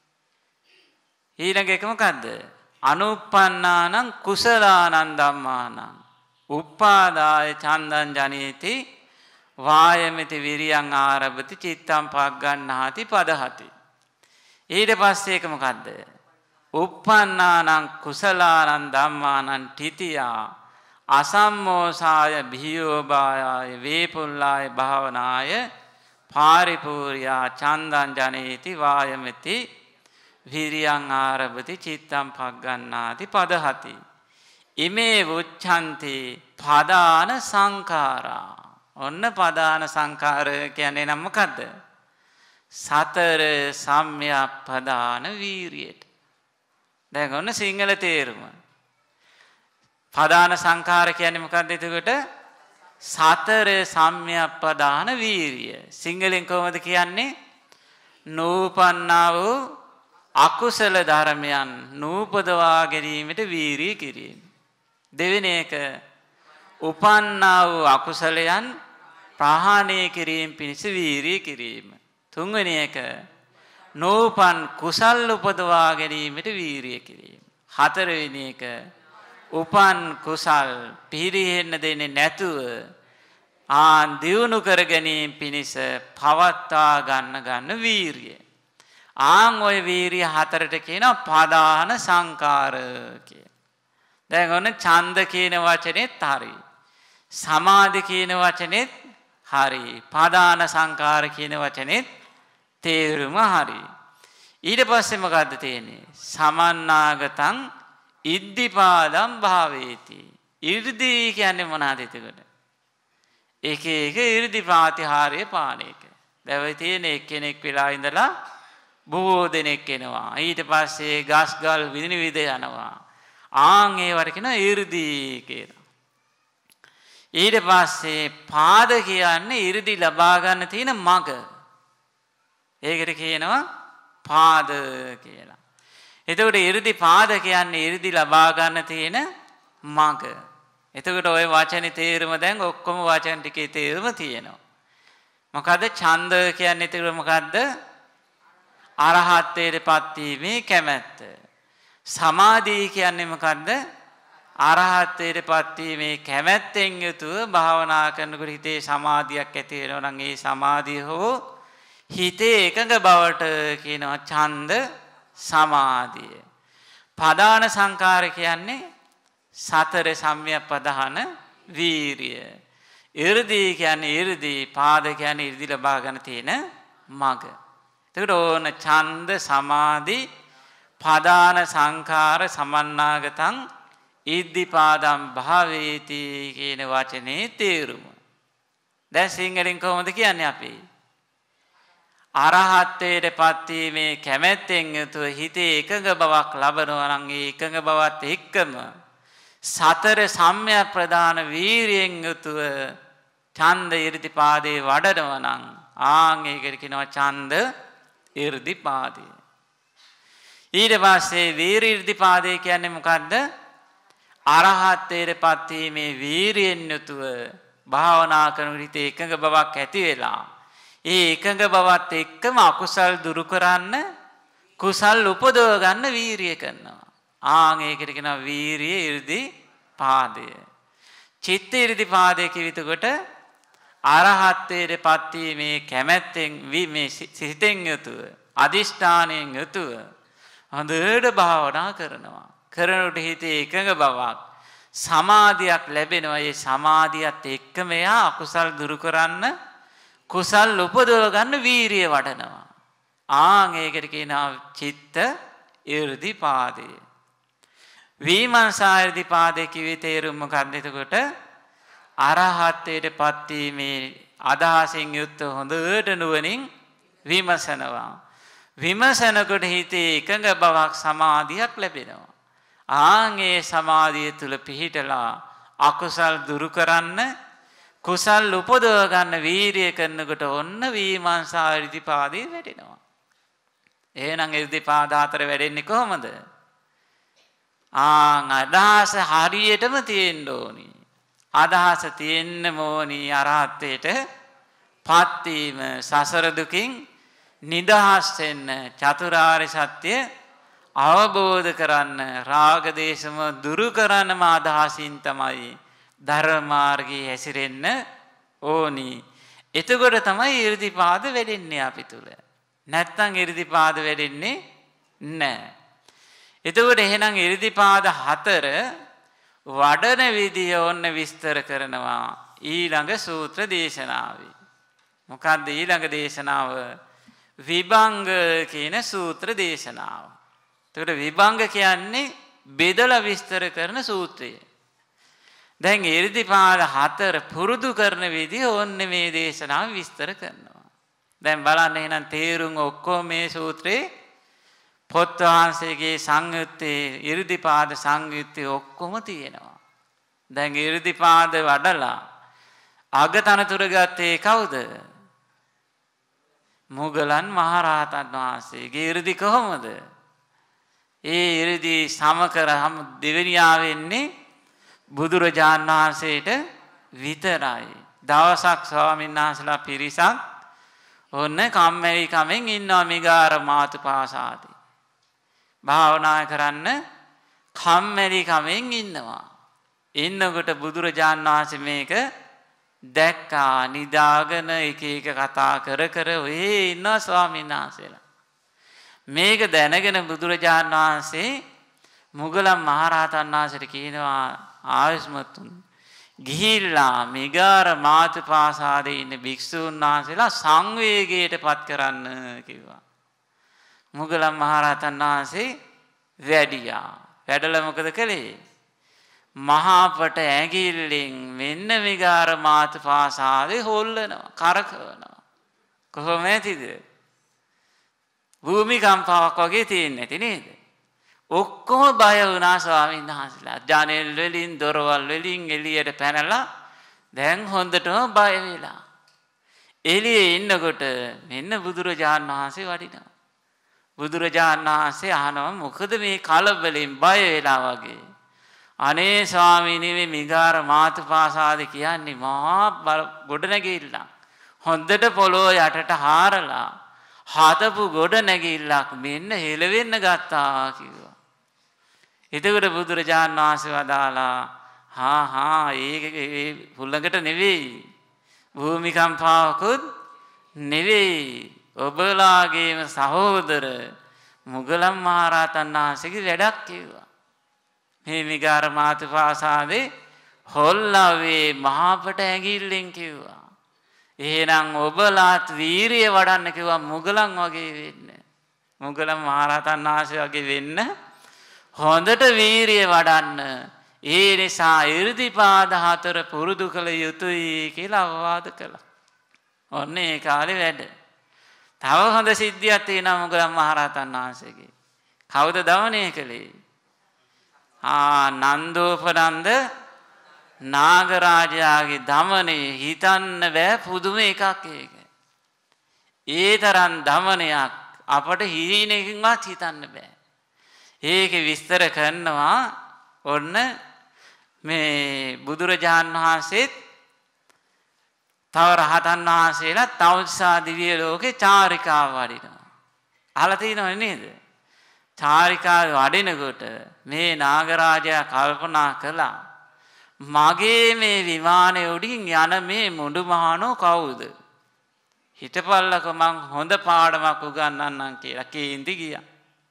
ඊළඟ එක මොකද්ද? අනුප්පන්නානං කුසලානං ධම්මානං උප්පාදාය ඡන්දං ජනේති වායමති විරියං ආරම්භති චිත්තං පග්ගණ්ණාති පදහති. ඊට පස්සේ එක මොකද්ද? uppannānaṁ කුසලානං ධම්මානං තිතියා අසම්මෝසාය භීයෝබාය වේපුල්ලාය භාවනාය පාරිපූර්යා ඡන්දං ජනේති වායමති විරියං ආරම්භති චිත්තං පග්ගණ්ණාති පදහති. ඉමේ උච්ඡන්ති පදාන සංඛාරා. ඔන්න පදාන සංඛාර කියන්නේ නම් මොකද්ද? සතර සම්‍යක්පදාන වීරියට. දැන් ඔන්න සිංහල තේරුම. පදාන සංඛාර කියන්නේ මොකද්ද එතකොට? සතර සම්‍යක්පදාන වීරිය. සිංහලෙන් කොහොමද කියන්නේ? නූපන්නා වූ අකුසල ධර්මයන් නූපදවා ගැනීමට වීරිය කිරීම. දෙවෙනි එක උපන්නා වූ අකුසලයන් ප්‍රහාණය කිරීම පිණිස වීරිය කිරීම. තුන්වෙනි එක නූපන් කුසල් උපදවා ගැනීමට වීරිය කිරීම. හතරවෙනි එක උපන් කුසල් පිරිහෙන්න දෙන්නේ නැතුව ආන් දියුණු කර ගැනීම පිණිස පවත්වා ගන්න ගන්න වීරිය. ආන් ඔය වීරිය හතරට කියනවා පදාන සංකාර කියලා. දැන් ඔන්න ඡන්ද කියන වචනේත් හරි. සමාධි කියන වචනේත් හරි. පදාන සංකාර කියන වචනේත් තේරුම හරි. ඊට පස්සේ මොකද්ද තියෙන්නේ? සමන්නාගතං ඉද්ධිපාදං භාවේති. 이르දි කියන්නේ මොනවාද එතකොට? එක එක 이르දි ප්‍රාතිහාර්ය පාන එක. දැන් ඔය තියෙන එක්කෙනෙක් වෙලා ඉඳලා බොහෝ දෙනෙක් එනවා. ඊට පස්සේ ගස් ගල් විනිවිද යනවා. ආන් ඒවට කියනවා 이르දි කියලා. ඊට පස්සේ පාද කියන්නේ 이르දි ලබා ගන්න තියෙන මඟ. ඒකට කියනවා පාද කියලා. එතකොට 이르දි පාද කියන්නේ 이르දි ලබා ගන්න තියෙන මඟ. එතකොට ওই වචනේ තේරුම දැන් ඔක්කොම වචන ටිකේ තේරුම තියෙනවා. මොකද ඡන්ද කියන්නේ එතකොට මොකද්ද? අරහත්ත්වයට පත් වීමේ කැමැත්ත. සමාධිය කියන්නේ මොකද්ද? අරහත්ත්වයටපත් වීමේ කැමැත්තෙන් යුතුව භාවනා කරනකොට හිතේ සමාධියක් ඇති වෙනවා නම් ඒ සමාධිය හෝ හිතේ එකඟ බවට කියනවා ඡන්ද සමාධිය. පදාන සංකාර කියන්නේ සතර සම්‍යක් ප්‍රධාන වීරිය. 이르දී කියන්නේ 이르දී, පාද කියන්නේ 이르දී ලබා ගන්න තියෙන මඟ. එතකොට ඕන ඡන්ද සමාධි පදාන සංකාර සමන්නාගතං ඉද්ධිපාදම් භාවේති කියන වචනේ තේරුම. දැන් සිංහලෙන් කොහොමද කියන්නේ අපි? අරහත්ත්වයටපත් වීමේ කැමැත්තෙන් යුතුව හිතේ එකඟ බවක් ලබනවා නම් ඒ එකඟ බවත් එක්කම සතර සම්‍යක් ප්‍රදාන වීරියෙන් යුතුව ඡන්ද 이르දිපාදේ වඩනවා නම් ආන් ඒකට කියනවා ඡන්ද 이르දිපාදේ. ඊට පස්සේ වීරි 이르දිපාදේ කියන්නේ මොකද්ද? අරහත්ත්වයටපත් වීමේ වීරියෙන් යුතුව භාවනා කරන විට එකඟ බවක් ඇති වෙලා ඒ එකඟ බවත් එක්කම අකුසල් දුරු කරන්න කුසල් උපදව ගන්න වීරිය කරනවා. ආන් ඒකට කියනවා වීරිය 이르දිපාදය. චිත්ත 이르දිපාදය කිවිතකොට අරහත්ත්වයටපත් වීමේ කැමැත්තෙන් වීමේ සිතෙන් යුතුව අදිෂ්ඨානයෙන් යුතුව හොඳට භාවනා කරනවා. කරනකොට හිතේ එකඟ බවක් සමාධියක් ලැබෙනවා. ඒ සමාධියත් එක්කම එයා අකුසල් දුරු කරන්න කුසල් උපදව ගන්න වීරිය වඩනවා. ආන් ඒකට කියනවා චිත්ත 이르දිපාදය. විමර්ශා 이르දිපාදේ කිවි තේරුම මොකක්ද? එතකොට අරහත්ත්වයටපත් වීමේ අදහසින් යුක්ත හොඳට නුවණින් විමසනවා. විමසනකොට හිතේ එකඟ බවක් සමාධියක් ලැබෙනවා. ආන් ඒ සමාධිය තුල පිහිටලා අකුසල් දුරු කරන්න කුසල් උපදව ගන්න වීරිය කරනකොට ඔන්න විමර්ශා 이르දිපාදේ වැඩෙනවා. එහෙනම් 이르දිපාද හතර වැඩෙන්නේ කොහොමද? ආන් අදහස හරියටම තියෙන්න ඕනි. අදහස තියෙන්න ඕනි අරහත්ත්වයට පත් වීම, සසර දුකින් නිදහස් වෙන්න, චතුරාර්ය සත්‍ය අවබෝධ කරන්න, රාග දේශම දුරු කරන්නම අදහසින් තමයි ධර්ම මාර්ගයේ හැසිරෙන්න ඕනි. එතකොට තමයි 이르දිපාද වැඩෙන්නේ අපි තුල. නැත්තම් 이르දිපාද වැඩෙන්නේ නැහැ. එතකොට එහෙනම් 이르දිපාද හතර වඩන විදිය ඔන්න විස්තර කරනවා ඊළඟ සූත්‍ර දේශනාවේ. මොකක්ද ඊළඟ දේශනාව? විභංග කියන සූත්‍ර දේශනාව. එතකොට විභංග කියන්නේ බෙදලා විස්තර කරන සූත්‍රය. දැන් 이르දිපාද හතර පුරුදු කරන විදිය ඔන්න මේ දේශනාව විස්තර කරනවා. දැන් බලන්න එහෙනම් තේරුම් ඔක්කොම මේ සූත්‍රේ පොත් වහන්සේගේ සංයුත්තේ 이르දිපාද සංයුත්තේ ඔක්කොම තියෙනවා. දැන් 이르දිපාද වඩලා අගතනතුරු ගත්තේ කවුද? මුගලන් මහරහතන් වහන්සේගේ 이르දි කොහොමද? ඒ 이르දි සම කරාම දෙවෙනියා වෙන්නේ බුදුරජාණන් වහන්සේට විතරයි. දවසක් ස්වාමීන් වහන්සේලා පිරිසක් ඔන්න කම්මැලි කමෙන් ඉන්නවා මිගාර මාතුපාසාදී. භාවනා කරන්න කම්මැලි කමෙන් ඉන්නවා. ඉන්නකොට බුදුරජාණන් වහන්සේ මේක දැක්කා. නිදාගෙන එක එක කතා කර කර ඔය ඉන්නවා ස්වාමීන් වහන්සේලා. මේක දැනගෙන බුදුරජාණන් වහන්සේ මුගලන් මහරහතන් වහන්සේට කියනවා ආයුෂ්මතුන් ගිහිල්ලා මිගාර මාතුපාසාදේ ඉන්න භික්ෂූන් වහන්සේලා සංවේගයට පත් කරන්න කිව්වා. මුගලන් මහරහතන් වහන්සේ වැඩියා. වැඩලා මොකද කළේ? මහා පට ඇඟිල්ලෙන් මෙන්න මිගාර මාතුපාසාදේ හොල්ලනවා, කරකවනවා. කොහොම ඇතිද? භූමිකම්පාවක් වගේ තියෙන්නේ නැති නේද? ඔක්කොම බය වුණා ස්වාමීන් වහන්සේලා. ජනෙල් වලින් දොරවල් වලින් එළියට පැනලා දැන් හොඳටම බය වෙලා. එළියේ ඉන්නකොට මෙන්න බුදුරජාණන් වහන්සේ වඩිනවා. බුදුරජාණන් වහන්සේ අහනවා මොකද මේ කලබලෙන් බය වෙලා වගේ? අනේ ස්වාමීනි මේ මිගාර මාතුපාසාදේ කියන්නේ මහා ගොඩනැගිල්ලක්. හොඳට පොළොව යටට හාරලා හදපු ගොඩනැගිල්ලක් මෙන්න හෙලවෙන්න ගත්තා කිව්වා. එතකොට බුදුරජාණන් වහන්සේ වදාලා හා හා ඒක ඒ හුළඟට නෙවෙයි. භූමිකම්පාවකුත් නෙවෙයි. ඔබලාගේම සහෝදර මුගලන් මහරහතන් වහන්සේගේ වැඩක් කිව්වා. මේ මිගාර මාතුපාසාවේ හොල්ලාවේ මහාපට ඇඟිල්ලෙන් කිව්වා. එහෙනම් ඔබලාත් වීරිය වඩන්න කිව්වා මුගලන් වගේ වෙන්න. මුගලන් මහරහතන් වහන්සේ වගේ වෙන්න හොඳට වීරිය වඩන්න. ඒ නිසා 이르දිපාද හතර පුරුදු කළ යුතුයි කියලා අවවාද කළා. ඔන්න ඒ කාලේ වැඩ. තව හොඳ සිද්ධියක් තියෙනවා මුගලන් මහරහතන් වහන්සේගේ. කවුද දමනය කළේ? ආ නන්දෝපනන්ද නාගරාජයාගේ දමනය හිතන්න බෑ පුදුම එකක් ඒක. ඒ තරම් දමනයක් අපට හීනකින්වත් හිතන්න බෑ. ඒකේ විස්තර කරනවා ඔන්න මේ බුදුරජාණන් වහන්සේත් තව රහතන් වහන්සේලා තවුසා දිව්‍ය ලෝකේ චාරිකාව වඩිනවා. අහලා තියෙනව නේද? චාරිකාව වඩිනකොට මේ නාගරාජයා කල්පනා කළා මගේ මේ විමානයේ උඩින් යන මේ මුඩු මහණෝ කවුද? හිතපල්ලක මං හොඳ පාඩමක් උගන්වන්නම් කියලා කේන්ති ගියා.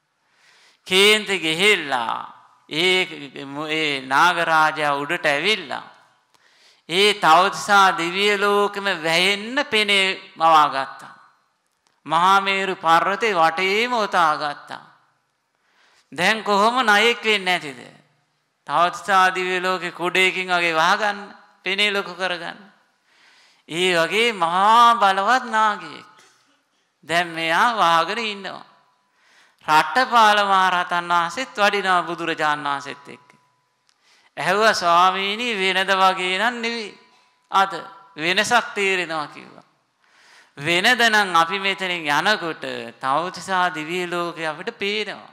කේන්ති ගිහිල්ලා ඒ ඒ නාගරාජයා උඩට ඇවිල්ලා ඒ තවුසා දිව්‍ය ලෝකෙම වැයෙන්න පෙනේ මවා ගත්තා. මහා මේරු පර්වතේ වටේම ඔතා ගත්තා. දැන් කොහොම ණයෙක් වෙන්නේ නැතිද? තවුසා දිව්‍ය ලෝකේ කුඩේකින් වගේ වහගන්න, පෙනේ ලොකු කරගන්න. ඒ වගේ මහා බලවත් නාගයෙක්. දැන් මෙයා වහගෙන ඉන්නවා. රට්ටපාල මහරහතන් වහන්සේත් වඩිනවා බුදුරජාණන් වහන්සේත් එක්ක. ඇහුවා ස්වාමීනි වෙනද වගේ නන් නෙවෙයි. අද වෙනසක් තේරෙනවා කිව්වා. වෙනද නම් අපි මෙතනින් යනකොට තවුසා දිව්‍ය ලෝකේ අපිට පේනවා.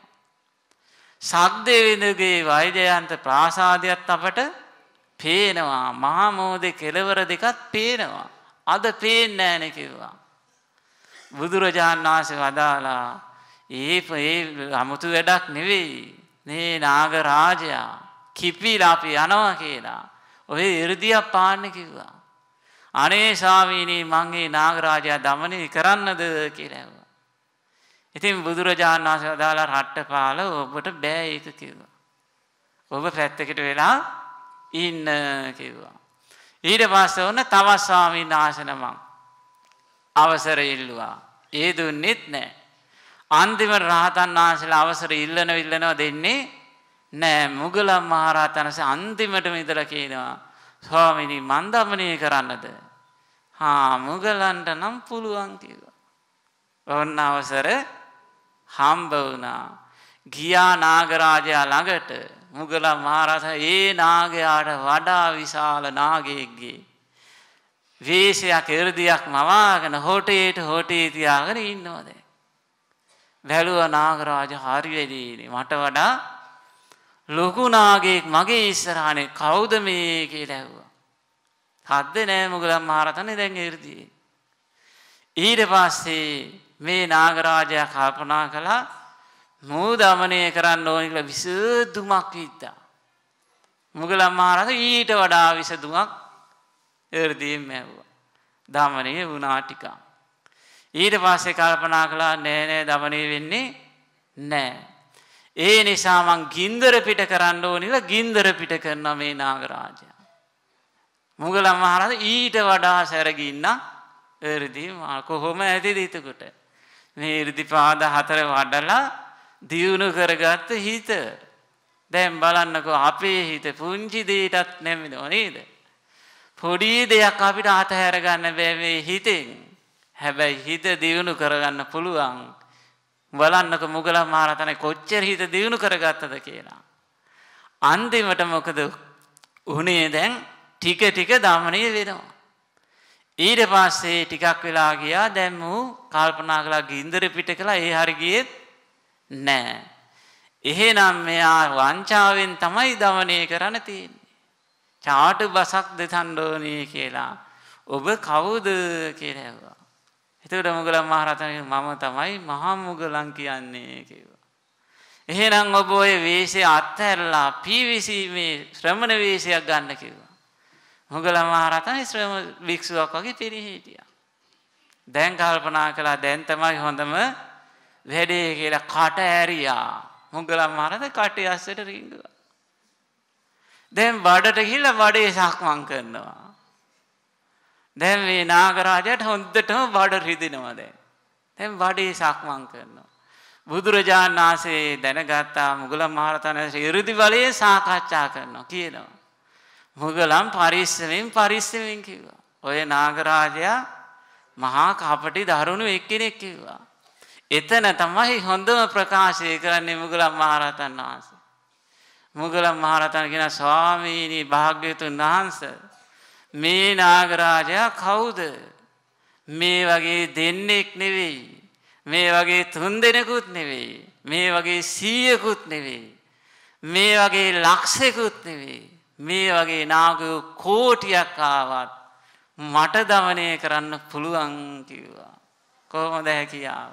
සක්දෙවිඳුගේ වෛජයන්ත ප්‍රාසාදයක් අපට පේනවා. මහා මෝදේ කෙළවර දෙකක් පේනවා. අද පේන්නේ නැහැ කිව්වා. බුදුරජාණන් වහන්සේ වදාලා ඒ ඒ 아무තු වැඩක් නෙවෙයි. මේ නාගරාජයා කිපිලා අපි යනවා කියලා. ඔය 이르දියක් පාන්න කිව්වා. අනේ ස්වාමීනි මං මේ නාගරාජයා দমনය කරන්නද කියලා ඇහුවා. ඉතින් බුදුරජාණන් වහන්සේ වදාලා රට්ටපාල ඔබට බෑ ඒක කිව්වා. ඔබ පැත්තකට වෙලා ඉන්න කිව්වා. ඊට පස්සේ ඔන්න තවත් ස්වාමීන් වහන්සේ නමක් අවසර ඉල්ලුවා. ඒ දුන්නෙත් නෑ. අන්තිම රහතන් වහන්සේලා අවසර ඉල්ලන ඉල්ලනවා දෙන්නේ නෑ. මුගලන් මහරහතන් වහන්සේ අන්තිමටම ඉඳලා කියනවා ස්වාමීනි මන් দমনය කරන්නද? හා මුගලන්ට නම් පුළුවන් කිව්වා. ඔන්න අවසර හම්බ වුණා. ගියා නාගරාජයා ළඟට. මුගලන් මහරහතන් ඒ නාගයාට වඩා විශාල නාගයෙක්ගේ වේශයක් 이르දියක් මවාගෙන හොටේට හොටේ තියාගෙන ඉන්නවා දැන්. බැලුවා නාගරාජ හරි වෙදීනේ මට වඩා ලොකු නාගයෙක් මගේ ඉස්සරහනේ කවුද මේ කියලා ඇහුවා. හද්ද නෑ මුගලන් මහරහතන් දැන් 이르දියේ. ඊට පස්සේ මේ නාගරාජයා කල්පනා කළා මෝ দমনය කරන්න ඕන කියලා විසදුමක් විද්දා. මුගලන් මහරහතන් ඊට වඩා විසදුමක් 이르දියෙන් මැව්වා. দমনය වුණා ටිකක්. ඊට පස්සේ කල්පනා කළා නෑ නෑ দমনය වෙන්නේ නෑ. ඒ නිසා මං ගින්දර පිට කරන්න ඕන කියලා ගින්දර පිට කරනවා මේ නාගරාජයා. මුගලන් මහරහතන් ඊට වඩා සැරගින්න 이르දී කොහොම ඇතිද හිතකොට මේ 이르දිපාද හතර වඩලා දියුණු කරගත්ත හිත. දැන් බලන්නකෝ අපේ හිත පුංචි දෙයකටත් නැමෙනව නේද? පොඩි දෙයක් අපිට අතහැර ගන්න බෑ මේ හිතෙන්. හැබැයි හිත දියුණු කරගන්න පුළුවන්. බලන්නකෝ මුගලන් මහරහතන් කොච්චර හිත දියුණු කරගත්තද කියලා. අන්තිමට මොකද උනේ දැන් ටික ටික দমনය වෙනවා. ඊට පස්සේ ටිකක් වෙලා ගියා දැන් මූ කල්පනා කළා ගින්දර පිට කළා ඒ හරිය ගියෙත් නෑ. එහෙනම් මෙයා වංචාවෙන් තමයි দমনය කරන්න තියෙන්නේ. චාටු බසක් දෙතන්න ඕනේ කියලා. ඔබ කවුද කියලා ඇහුවා. එතකොට මුගලන් මහරහතන් මම තමයි මහා මුගලන් කියන්නේ කිව්වා. එහෙනම් ඔබ ඔය වේශය අත්හැරලා පීවිසීමේ ශ්‍රමණ වේශයක් ගන්න කිව්වා. මොග්ගලන් මහරහතන් ශ්‍රම භික්ෂුවක් වගේ පිරී හිටියා. දැන් කල්පනා කළා දැන් තමයි හොඳම වැඩේ කියලා කට ඇරියා. මොග්ගලන් මහරහතන් කටේ ඇස්සට රිංගුවා. දැන් බඩට ගිහිල්ලා බඩේ සක්මන් කරනවා. දැන් මේ නාගරාජයාට හොඳටම බඩ රිදෙනවා දැන්. දැන් බඩේ සක්මන් කරනවා. බුදුරජාණන් වහන්සේ දැනගත්තා මුගලන් මහරහතන් වහන්සේ 이르දි බලයේ සාකච්ඡා කරනවා කියනවා. මුගලන් පරිස්සමෙන් පරිස්සමෙන් කිව්වා. ඔය නාගරාජයා මහා කපටි දරුණු එක්කෙනෙක් කිව්වා. එතන තමයි හොඳම ප්‍රකාශය කරන්නේ මුගලන් මහරහතන් වහන්සේ. මුගලන් මහරහතන් කියන ස්වාමීනි භාග්‍යවතුන් වහන්සේ මේ නාගරාජයා කවුද? මේ වගේ දෙන්නෙක් නෙවෙයි. මේ වගේ තුන් දෙනෙකුත් නෙවෙයි. මේ වගේ සීයකුත් නෙවෙයි. මේ වගේ ලක්ෂයකුත් නෙවෙයි. මේ වගේ නාගයෝ කෝටියක් ආවත් මට দমনය කරන්න පුළුවන් කිව්වා. කොහොමද හැකියාව?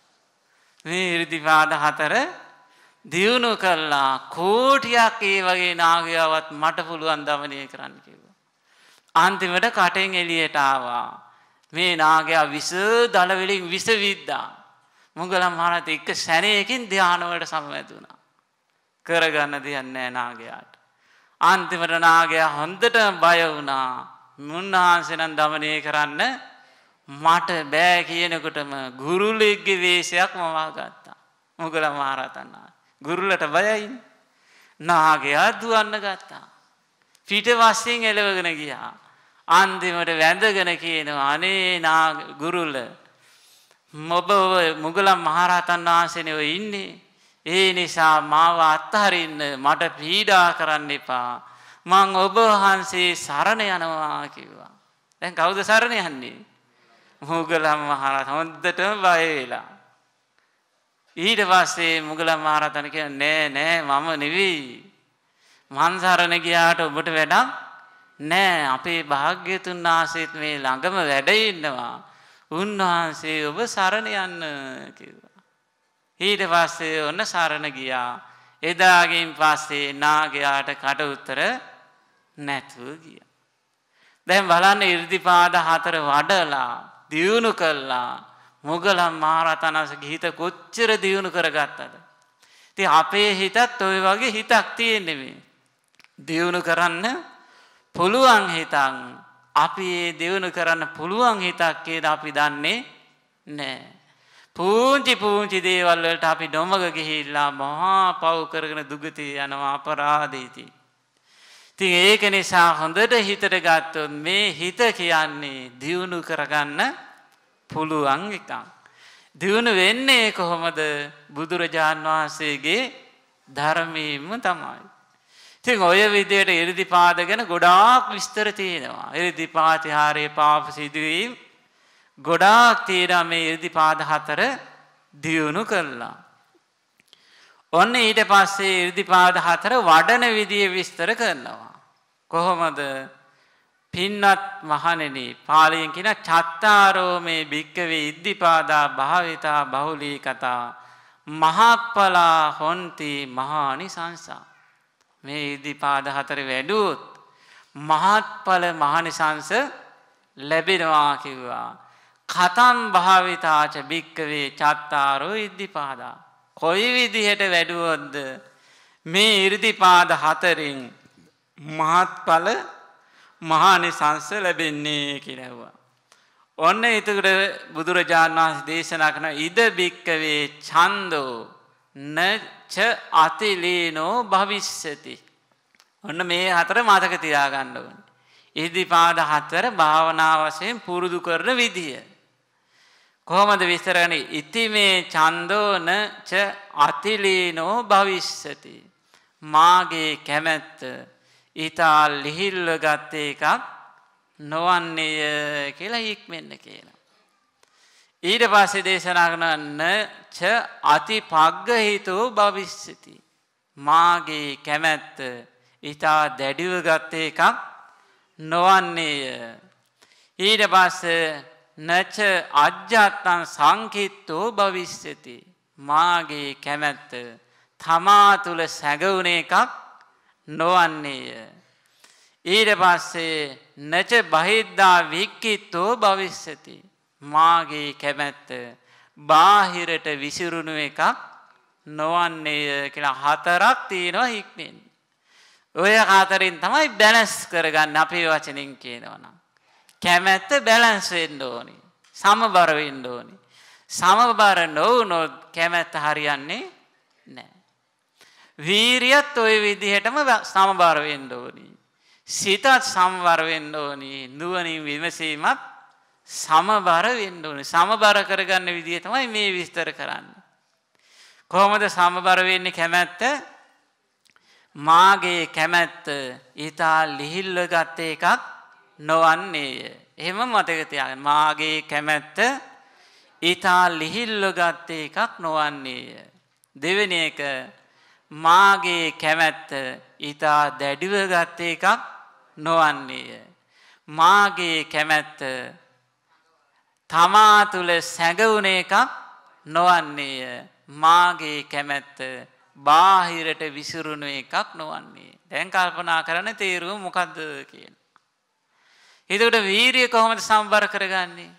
මේ ඉර්ධිපාද හතර දියුණු කළා කෝටියක් ඒ වගේ නාගයවත් මට පුළුවන් দমনය කරන්න කිව්වා. අන්තිමට කටෙන් එළියට ආවා. මේ නාගයා විස දල වලින් විස විද්දා. මුගලන් මහරහතන් එක්ක සැනයකින් ධානය වලට සමවැදුණා. කරගන්න දෙයක් නැහැ නාගයාට. අන්තිමට නාගයා හොඳට බය වුණා. මුන්නාන්සේ නම් দমনය කරන්න මට බෑ කියනකොටම ගුරුලෙක්ගේ වේශයක් මවා ගත්තා. මුගලන් මහරහතන් ගුරුලට බයයිනේ. නාගයා දුවන්න ගත්තා. පිටවස්යෙන් එලවගෙන ගියා. අන්තිමට වැඳගෙන කියනවා අනේ නා ගුරුල ඔබ මුගලන් මහරහතන් වහන්සේනේ ඔය ඉන්නේ. ඒ නිසා මාව අත්හරින්න මට පීඩා කරන්න එපා. මං ඔබ වහන්සේ සරණ යනවා කිව්වා. දැන් කවුද සරණ යන්නේ? මුගලන් මහරහතන් හොඳටම බය වෙලා. ඊට පස්සේ මුගලන් මහරහතන් කියන්නේ නෑ නෑ මම නෙවෙයි. මං සරණ ගියාට ඔබට වැඩක් නෑ. අපේ භාග්‍යතුන් වහන්සේත් මේ ළඟම වැඩ ඉන්නවා. උන්වහන්සේ ඔබ සරණ යන්න කිව්වා. ඊට පස්සේ ඔන්න සරණ ගියා. එදාගෙන් පස්සේ නාගයාට කට උතර නැතුව ගියා. දැන් බලන්න 이르දිපාද හතර වඩලා දියුණු කළා. මුගලන් මහරහතන් වහන්සේගේ හිත කොච්චර දියුණු කරගත්තද? ඉතින් අපේ හිතත් ওই වගේ හිතක් තියෙන්නේ මේ. දියුණු කරන්න පුළුවන් හිතක්. අපි ඒ දියුණු කරන්න පුළුවන් හිතක් කියලා අපි දන්නේ නැහැ. පුංචි පුංචි දේවල් වලට අපි නොමග ගිහිල්ලා මහා පව් කරගෙන දුගතිය යනවා අපරාධීති. ඉතින් ඒක නිසා හොඳට හිතට ගත්තොත් මේ හිත කියන්නේ දියුණු කරගන්න පුළුවන් එකක්. දියුණු වෙන්නේ කොහොමද? බුදුරජාන් වහන්සේගේ ධර්මයෙන්ම තමයි. ඉතින් ඔය විදිහට 이르දිපාද ගැන ගොඩාක් විස්තර තියෙනවා. 이르දිපාතිහාරයේ පාප සිදුවීම් ගොඩාක් තියෙනවා මේ 이르දිපාද හතර දියුණු කළා. ඔන්න ඊට පස්සේ 이르දිපාද හතර වඩන විදිය විස්තර කරනවා. කොහොමද? පින්නත් මහණෙනි පාලියෙන් කියන චත්තාරෝ මේ භික්කවේ ඉද්ධිපාදා භාවිතා බහුලී කතා මහප්පලා හොන්ති මහානිසංසා. මේ ඉද්ධිපාද හතර වැඩුවොත් මහත්ඵල මහානිසංස ලැබෙනවා කිව්වා. කතම් භාවිතාච භික්කවේ චත්තාරෝ ඉද්ධිපාදා. කොයි විදිහට වැඩුවොත්ද මේ ඉර්ධිපාද හතරෙන් මහත්ඵල මහානිසංස ලැබෙන්නේ කියලා ඇහුවා. ඔන්න එතකොට බුදුරජාණන් වහන්සේ දේශනා කරන ඉද භික්කවේ ඡන්தோ නච අතිලීනෝ භවිස්සති. ඔන්න මේ හතර මතක තියාගන්න ඕනේ. ඉර්ධිපාද හතර භාවනා වශයෙන් පුරුදු කරන විදිය. කොහොමද විස්තර කරන්නේ? ඉතිමේ ඡන්தோ නච අතිලීනෝ භවිස්සති. මාගේ කැමැත්ත ඊතා ලිහිල්ව ගත එකක් නොවන්නේය කියලා හික්මෙන්න කියනවා. ඊට පස්සේ දේශනා කරන නච අතිපග්ගහිතෝ භවිස්සති. මාගේ කැමැත්ත ඊතා දැඩිව ගත එකක් නොවන්නේය. ඊට පස්සේ නච අජ්ජත්තං සංකිට්ඨෝ භවිස්සති. මාගේ කැමැත්ත තමා තුල සැඟවුන එකක් නොවන්නේය. ඊට පස්සේ නච බහිද්දා වික්කිතෝ භවිස්සති. මාගේ කැමැත්ත බාහිරට විසිරුණු එකක් නොවන්නේය කියලා හතරක් තියෙනවා හික්මෙන්. ඔය හතරෙන් තමයි බැලන්ස් කරගන්න අපේ වචනෙන් කියනවා නම්. කැමැත්ත බැලන්ස් වෙන්න ඕනි. සමබර වෙන්න ඕනි. සමබර නොවුනොත් කැමැත්ත හරියන්නේ නැහැ. වීරියත් ওই විදිහටම සමබර වෙන්න ඕනි. සිතත් සමබර වෙන්න ඕනි. නුවණින් විමසීමත් සමබර වෙන්න ඕනි. සමබර කරගන්න විදිය තමයි මේ විස්තර කරන්නේ. කොහොමද සමබර වෙන්නේ කැමැත්ත? මාගේ කැමැත්ත ඊතා ලිහිල්ව ගත එකක් නොවන්නේය. එහෙම මතක තියාගන්න. මාගේ කැමැත්ත ඊතා ලිහිල්ව ගත එකක් නොවන්නේය. දෙවෙනි එක මාගේ කැමැත්ත ඊතා දැඩිව ගත එකක් නොවන්නේය. මාගේ කැමැත්ත තමා තුල සැඟවුන එකක් නොවන්නේය. මාගේ කැමැත්ත බාහිරට විසිරුණු එකක් නොවන්නේ. දැන් කල්පනා කරන්න තේරුම මොකද්ද කියන. එතකොට වීරිය කොහොමද සම්බර කරගන්නේ?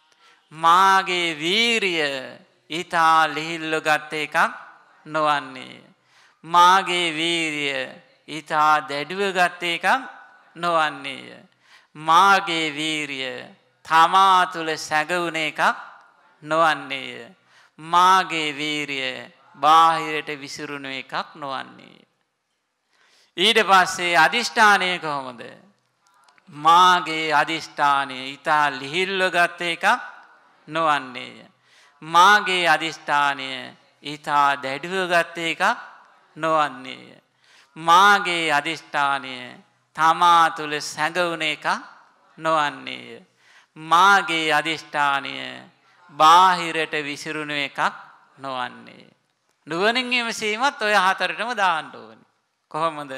මාගේ වීරිය ඊතා ලිහිල්ව ගත එකක් නොවන්නේ. මාගේ වීරිය ඊතා දැඩිව ගත එකක් නොවන්නේය. මාගේ වීරිය තමා තුල සැඟවුන එකක් නොවන්නේය. මාගේ වීරිය බාහිරට විසිරුණු එකක් නොවන්නේ. ඊට පස්සේ අදිෂ්ඨානය කොහොමද? මාගේ අදිෂ්ඨානය ඊතා ලිහිල්ව ගත එකක් නොවන්නේය. මාගේ අදිෂ්ඨානය ඊතා දැඩිව ගත එකක් නොවන්නේය. මාගේ අදිෂ්ඨානය තමා තුල සැඟවුන එකක් නොවන්නේය. මාගේ අදිෂ්ඨානය බාහිරට විසිරුණු එකක් නොවන්නේ. නුවණින් විමසීමත් ඔය හතරටම දාන්න ඕනේ. කොහොමද?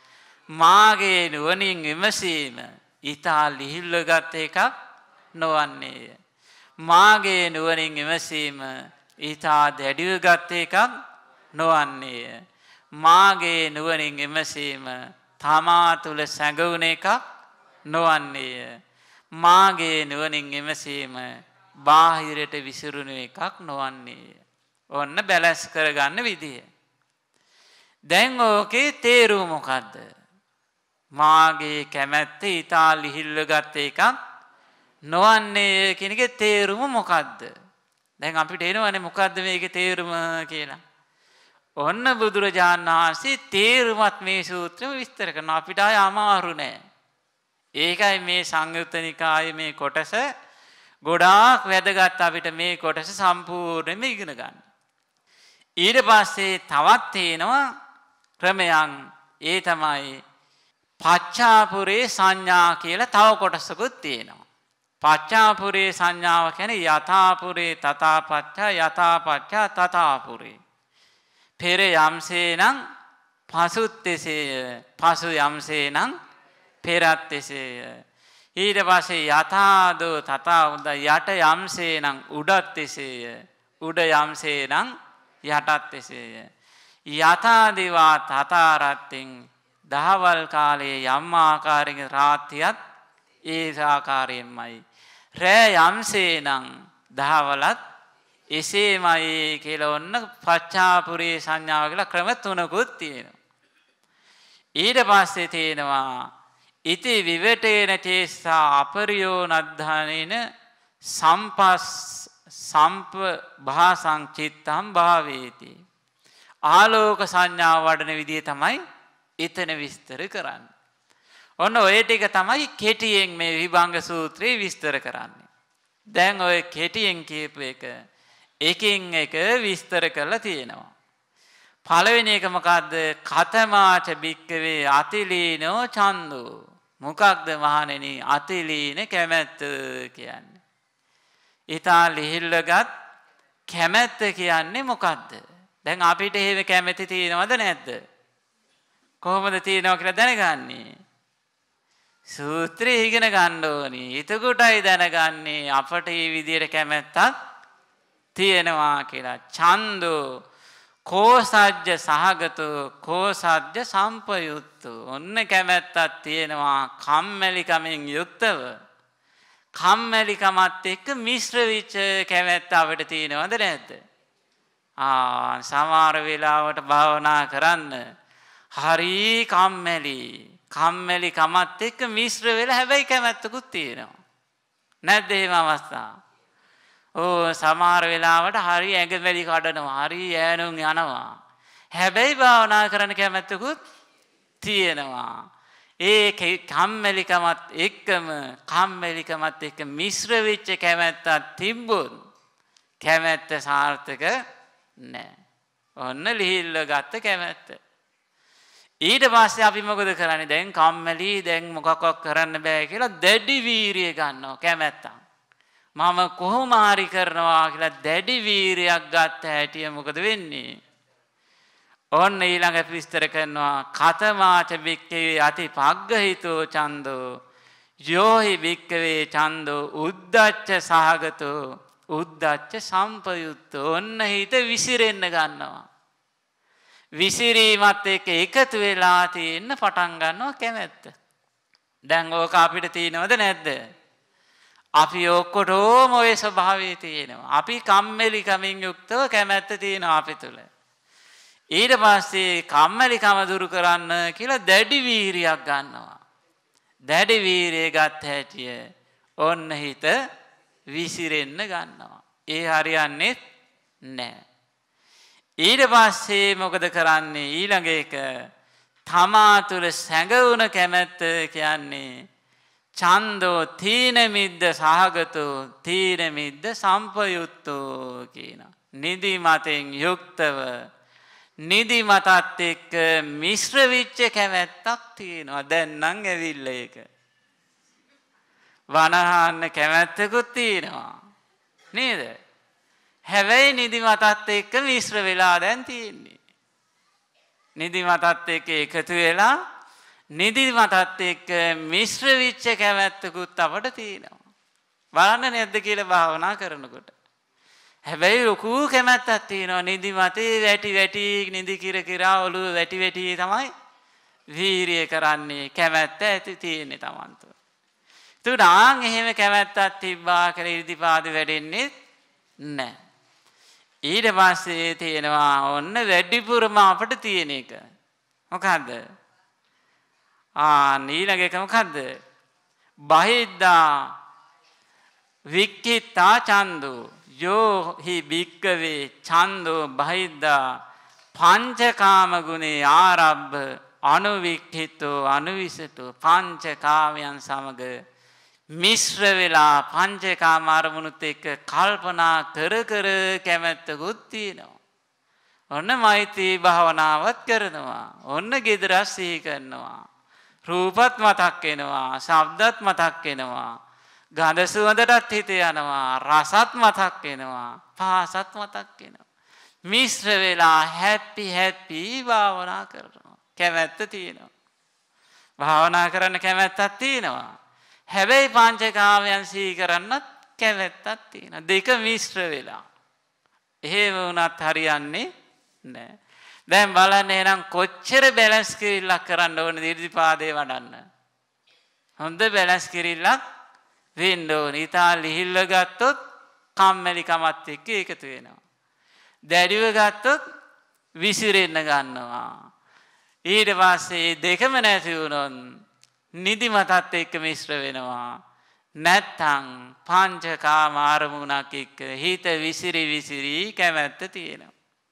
මාගේ නුවණින් විමසීම ඊතා ලිහිල්ව ගත එකක් නොවන්නේය. මාගේ නුවණින් විමසීම ඊතා දැඩිව ගත එකක් නොවන්නේය. මාගේ නුවණින් විමසීම තමා තුල සැඟවුන එකක් නොවන්නේය. මාගේ නුවණින් විමසීම බාහිරට විසිරුණු එකක් නොවන්නේය. ඔන්න බැලන්ස් කරගන්න විදිය. දැන් ඕකේ තේරුම මොකද්ද? මාගේ කැමැත්ත ඊතා ලිහිල්ව ගත එකක් නොවන්නේ කියන එකේ තේරුම මොකද්ද? දැන් අපිට එනවනේ මොකද්ද මේකේ තේරුම කියලා. ඔන්න බුදුරජාණන් වහන්සේ තේරුමත් මේ සූත්‍රෙම විස්තර කරනවා. අපිට ආය අමාරු නෑ. ඒකයි මේ සංයුත්ත නිකායේ මේ කොටස ගොඩාක් වැදගත්. අපිට මේ කොටස සම්පූර්ණයෙන්ම ඉගෙන ගන්න. ඊට පස්සේ තවත් තියෙනවා ක්‍රමයන්. ඒ තමයි පච්චාපුරේ සංඥා කියලා තව කොටසකුත් තියෙනවා. පච්චාපුරේ සංඥාව කියන්නේ යථාපුරේ තථාපච්චා යථාපච්චා තථාපුරේ. පෙර යම්සේ නම් පසුත් එසේය. පසු යම්සේ නම් පෙරත් එසේය. ඊට පස්සේ යථාදෝ තථා උද යට යම්සේ නම් උඩත් එසේය. උඩ යම්සේ නම් යටත් එසේය. යථා දිවා තථා රත්තින් දහවල් කාලයේ යම් ආකාරයකින් රාත්‍රියත් ඒ ආකාරයෙන්මයි. රෑ යම්සේ නම් දහවලත් එසේමයි කියලා ඔන්න පච්චාපුරේ සංඥාව කියලා ක්‍රම තුනකුත් තියෙනවා. ඊට පස්සේ තියෙනවා ඉති විවටේන චේස්සා අපරියෝ නද්ධානේන සම්පස් සම්ප භාසං චිත්තං භාවේති. ආලෝක සංඥාව වඩන විදිය තමයි එතන විස්තර කරන්නේ. ඔන්න ඔය ටික තමයි කෙටියෙන් මේ විභංග සූත්‍රයේ විස්තර කරන්නේ. දැන් ඔය කෙටියෙන් කියපු එක එකින් එක විස්තර කරලා තියෙනවා. පළවෙනි එක මොකද්ද? කතමාච බික්කවේ අතිලීනෝ ඡන්தோ. මොකක්ද මහණෙනි අතිලීන කැමැත්ත කියන්නේ? ඊතා ලිහිල්ලගත් කැමැත්ත කියන්නේ මොකද්ද? දැන් අපිට එහෙම කැමැති තියෙනවද නැද්ද? කොහොමද තියෙනව කියලා දැනගන්නේ? සූත්‍රය ඉගෙන ගන්න ඕනි. එතකොටයි දැනගන්නේ අපට මේ විදියට කැමැත්තක් තියෙනවා කියලා. ඡන්தோ කෝසජ්ජ සහගතෝ කෝසජ්ජ සම්පයුත්තෝ. ඔන්න කැමැත්තක් තියෙනවා කම්මැලිකමෙන් යුක්තව. කම්මැලිකමත් එක්ක මිශ්‍ර වෙච්ච කැමැත්ත අපිට තියෙනවද නැද්ද? ආ සමහර වෙලාවට භාවනා කරන්න හරි කම්මැලි. කම්මැලිකමත් එක්ක මිශ්‍ර වෙලා හැබැයි කැමැත්තකුත් තියෙනවා. නැද්ද එහෙම අවස්ථා? ඕ සමහර වෙලාවට හරි ඇඟමැලි කඩනවා. හරි ඈනුම් යනවා. හැබැයි භාවනා කරන්න කැමැත්තකුත් තියෙනවා. ඒ කම්මැලිකමත් එක්කම කම්මැලිකමත් එක්ක මිශ්‍ර වෙච්ච කැමැත්තක් තිබ්බොත් කැමැත්ත සාර්ථක නෑ. ඔන්න ලිහිල්ල ගත්ත කැමැත්ත. ඊට පස්සේ අපි මොකද කරන්නේ? දැන් කම්මැලි දැන් මොකක්වත් කරන්න බෑ කියලා දැඩි වීරිය ගන්නවා කැමැත්තක්. මම කොහොම හරි කරනවා කියලා දැඩි වීරියක් ගත්ත හැටිය මොකද වෙන්නේ? ඔන්න ඊළඟ විස්තර කරනවා කතමාච බික්කවේ අති පග්ගහිතෝ ඡන්தோ යෝහි බික්කවේ ඡන්தோ උද්දච්ච සහගතෝ උද්දච්ච සම්පයුත්තෝ. ඔන්න හිත විසිරෙන්න ගන්නවා. විසිරීමත් එක්ක එකතු වෙලා තියෙන්න පටන් ගන්නවා කැමැත්ත. දැන් ඕක අපිට තියෙනවද නැද්ද? අපි ඔක්කොටම ওই ස්වභාවය තියෙනවා. අපි කම්මැලිකමින් යුක්තව කැමැත්ත තියෙනවා අපි තුල. ඊට පස්සේ කම්මැලිකම දුරු කරන්න කියලා දැඩි වීරියක් ගන්නවා. දැඩි වීරිය ගත්ත හැටිය ඔන්න හිත විසිරෙන්න ගන්නවා. ඒ හරියන්නේ නැහැ. ඊට පස්සේ මොකද කරන්නේ? ඊළඟ එක තමා තුළ සැඟවුණ කැමැත්ත කියන්නේ ඡන්தோ තීන මිද්ද සහගතෝ තීන මිද්ද සම්පයුත්තෝ කියන. නිදිමතෙන් යුක්තව නිදිමතත් එක්ක මිශ්‍ර වෙච්ච කැමැත්තක් තියෙනවා. දැන් නම් ඇවිල්ලා ඒක. වනහන්න කැමැත්තකුත් තියෙනවා. නේද? හැබැයි නිදිමතත් එක්ක මිශ්‍ර වෙලා දැන් තියෙන්නේ. නිදිමතත් එක්ක එකතු වෙලා නිදිමතත් එක්ක මිශ්‍ර වෙච්ච කැමැත්තකුත් අපට තියෙනවා. බලන්න නැද්ද කියලා භාවනා කරනකොට. හැබැයි ලොකු කැමැත්තක් තියෙනවා. නිදිමතේ වැටි වැටි නිදි කිර කිරා ඔළුව වැටි වැටි තමයි වීරිය කරන්නේ. කැමැත්ත ඇති තියෙන්නේ Taman තුළ. ඒකට ආන් එහෙම කැමැත්තක් තිබ්බා කියලා ඉර්ධිපාද වැඩෙන්නේ නැහැ. ඊට පස්සේ තියෙනවා ඔන්න වැඩිපුරම අපිට තියෙන එක. මොකද්ද? ආ ඊළඟ එක මොකද්ද? බහිද්දා වික්ඛිතා ඡන්தோ යෝ හි බික්කවේ ඡන්தோ බහිද්දා පංචකාම ගුණේ ආරබ්බ අනුවික්ඛිතෝ අනුවිසතෝ. පංචකාමයන් සමග මිශ්‍ර වෙලා පංචකාම අරමුණුත් එක්ක කල්පනා කර කර කැමැත්තකුත් තියෙනවා. ඔන්න මෛත්‍රී භාවනාවත් කරනවා. ඔන්න gedara සිහි කරනවා. රූපත් මතක් වෙනවා. ශබ්දත් මතක් වෙනවා. ගඳ සුවඳටත් හිත යනවා. රසත් මතක් වෙනවා. පහසත් මතක් වෙනවා. මිශ්‍ර වෙලා හැපි හැපි භාවනා කරනවා. කැමැත්ත තියෙනවා. භාවනා කරන්න කැමැත්තක් තියෙනවා. හැබැයි පංචකාමයන් සිහි කරන්නත් කැමැත්තක් තියෙනවා. දෙක මිශ්‍ර වෙලා. එහෙම වුණත් හරියන්නේ නැහැ. දැන් බලන්න එහෙනම් කොච්චර බැලන්ස් කිරිල්ලක් කරන්න ඕනද ඉර්ධිපාදේ වඩන්න? හොඳ බැලන්ස් කිරිල්ලක් වෙන්න ඕනේ. ඊටා ලිහිල්ල ගත්තොත් කම්මැලිකමත් එක්ක එකතු වෙනවා. දැඩිව ගත්තොත් විසිරෙන්න ගන්නවා. ඊට පස්සේ දෙකම නැති වුණොත් නිදිමතත් එක්ක මිශ්‍ර වෙනවා. නැත්තම් පංචකාම අරමුණක් එක්ක හිත විසිරි විසිරි කැමැත්ත තියෙනවා.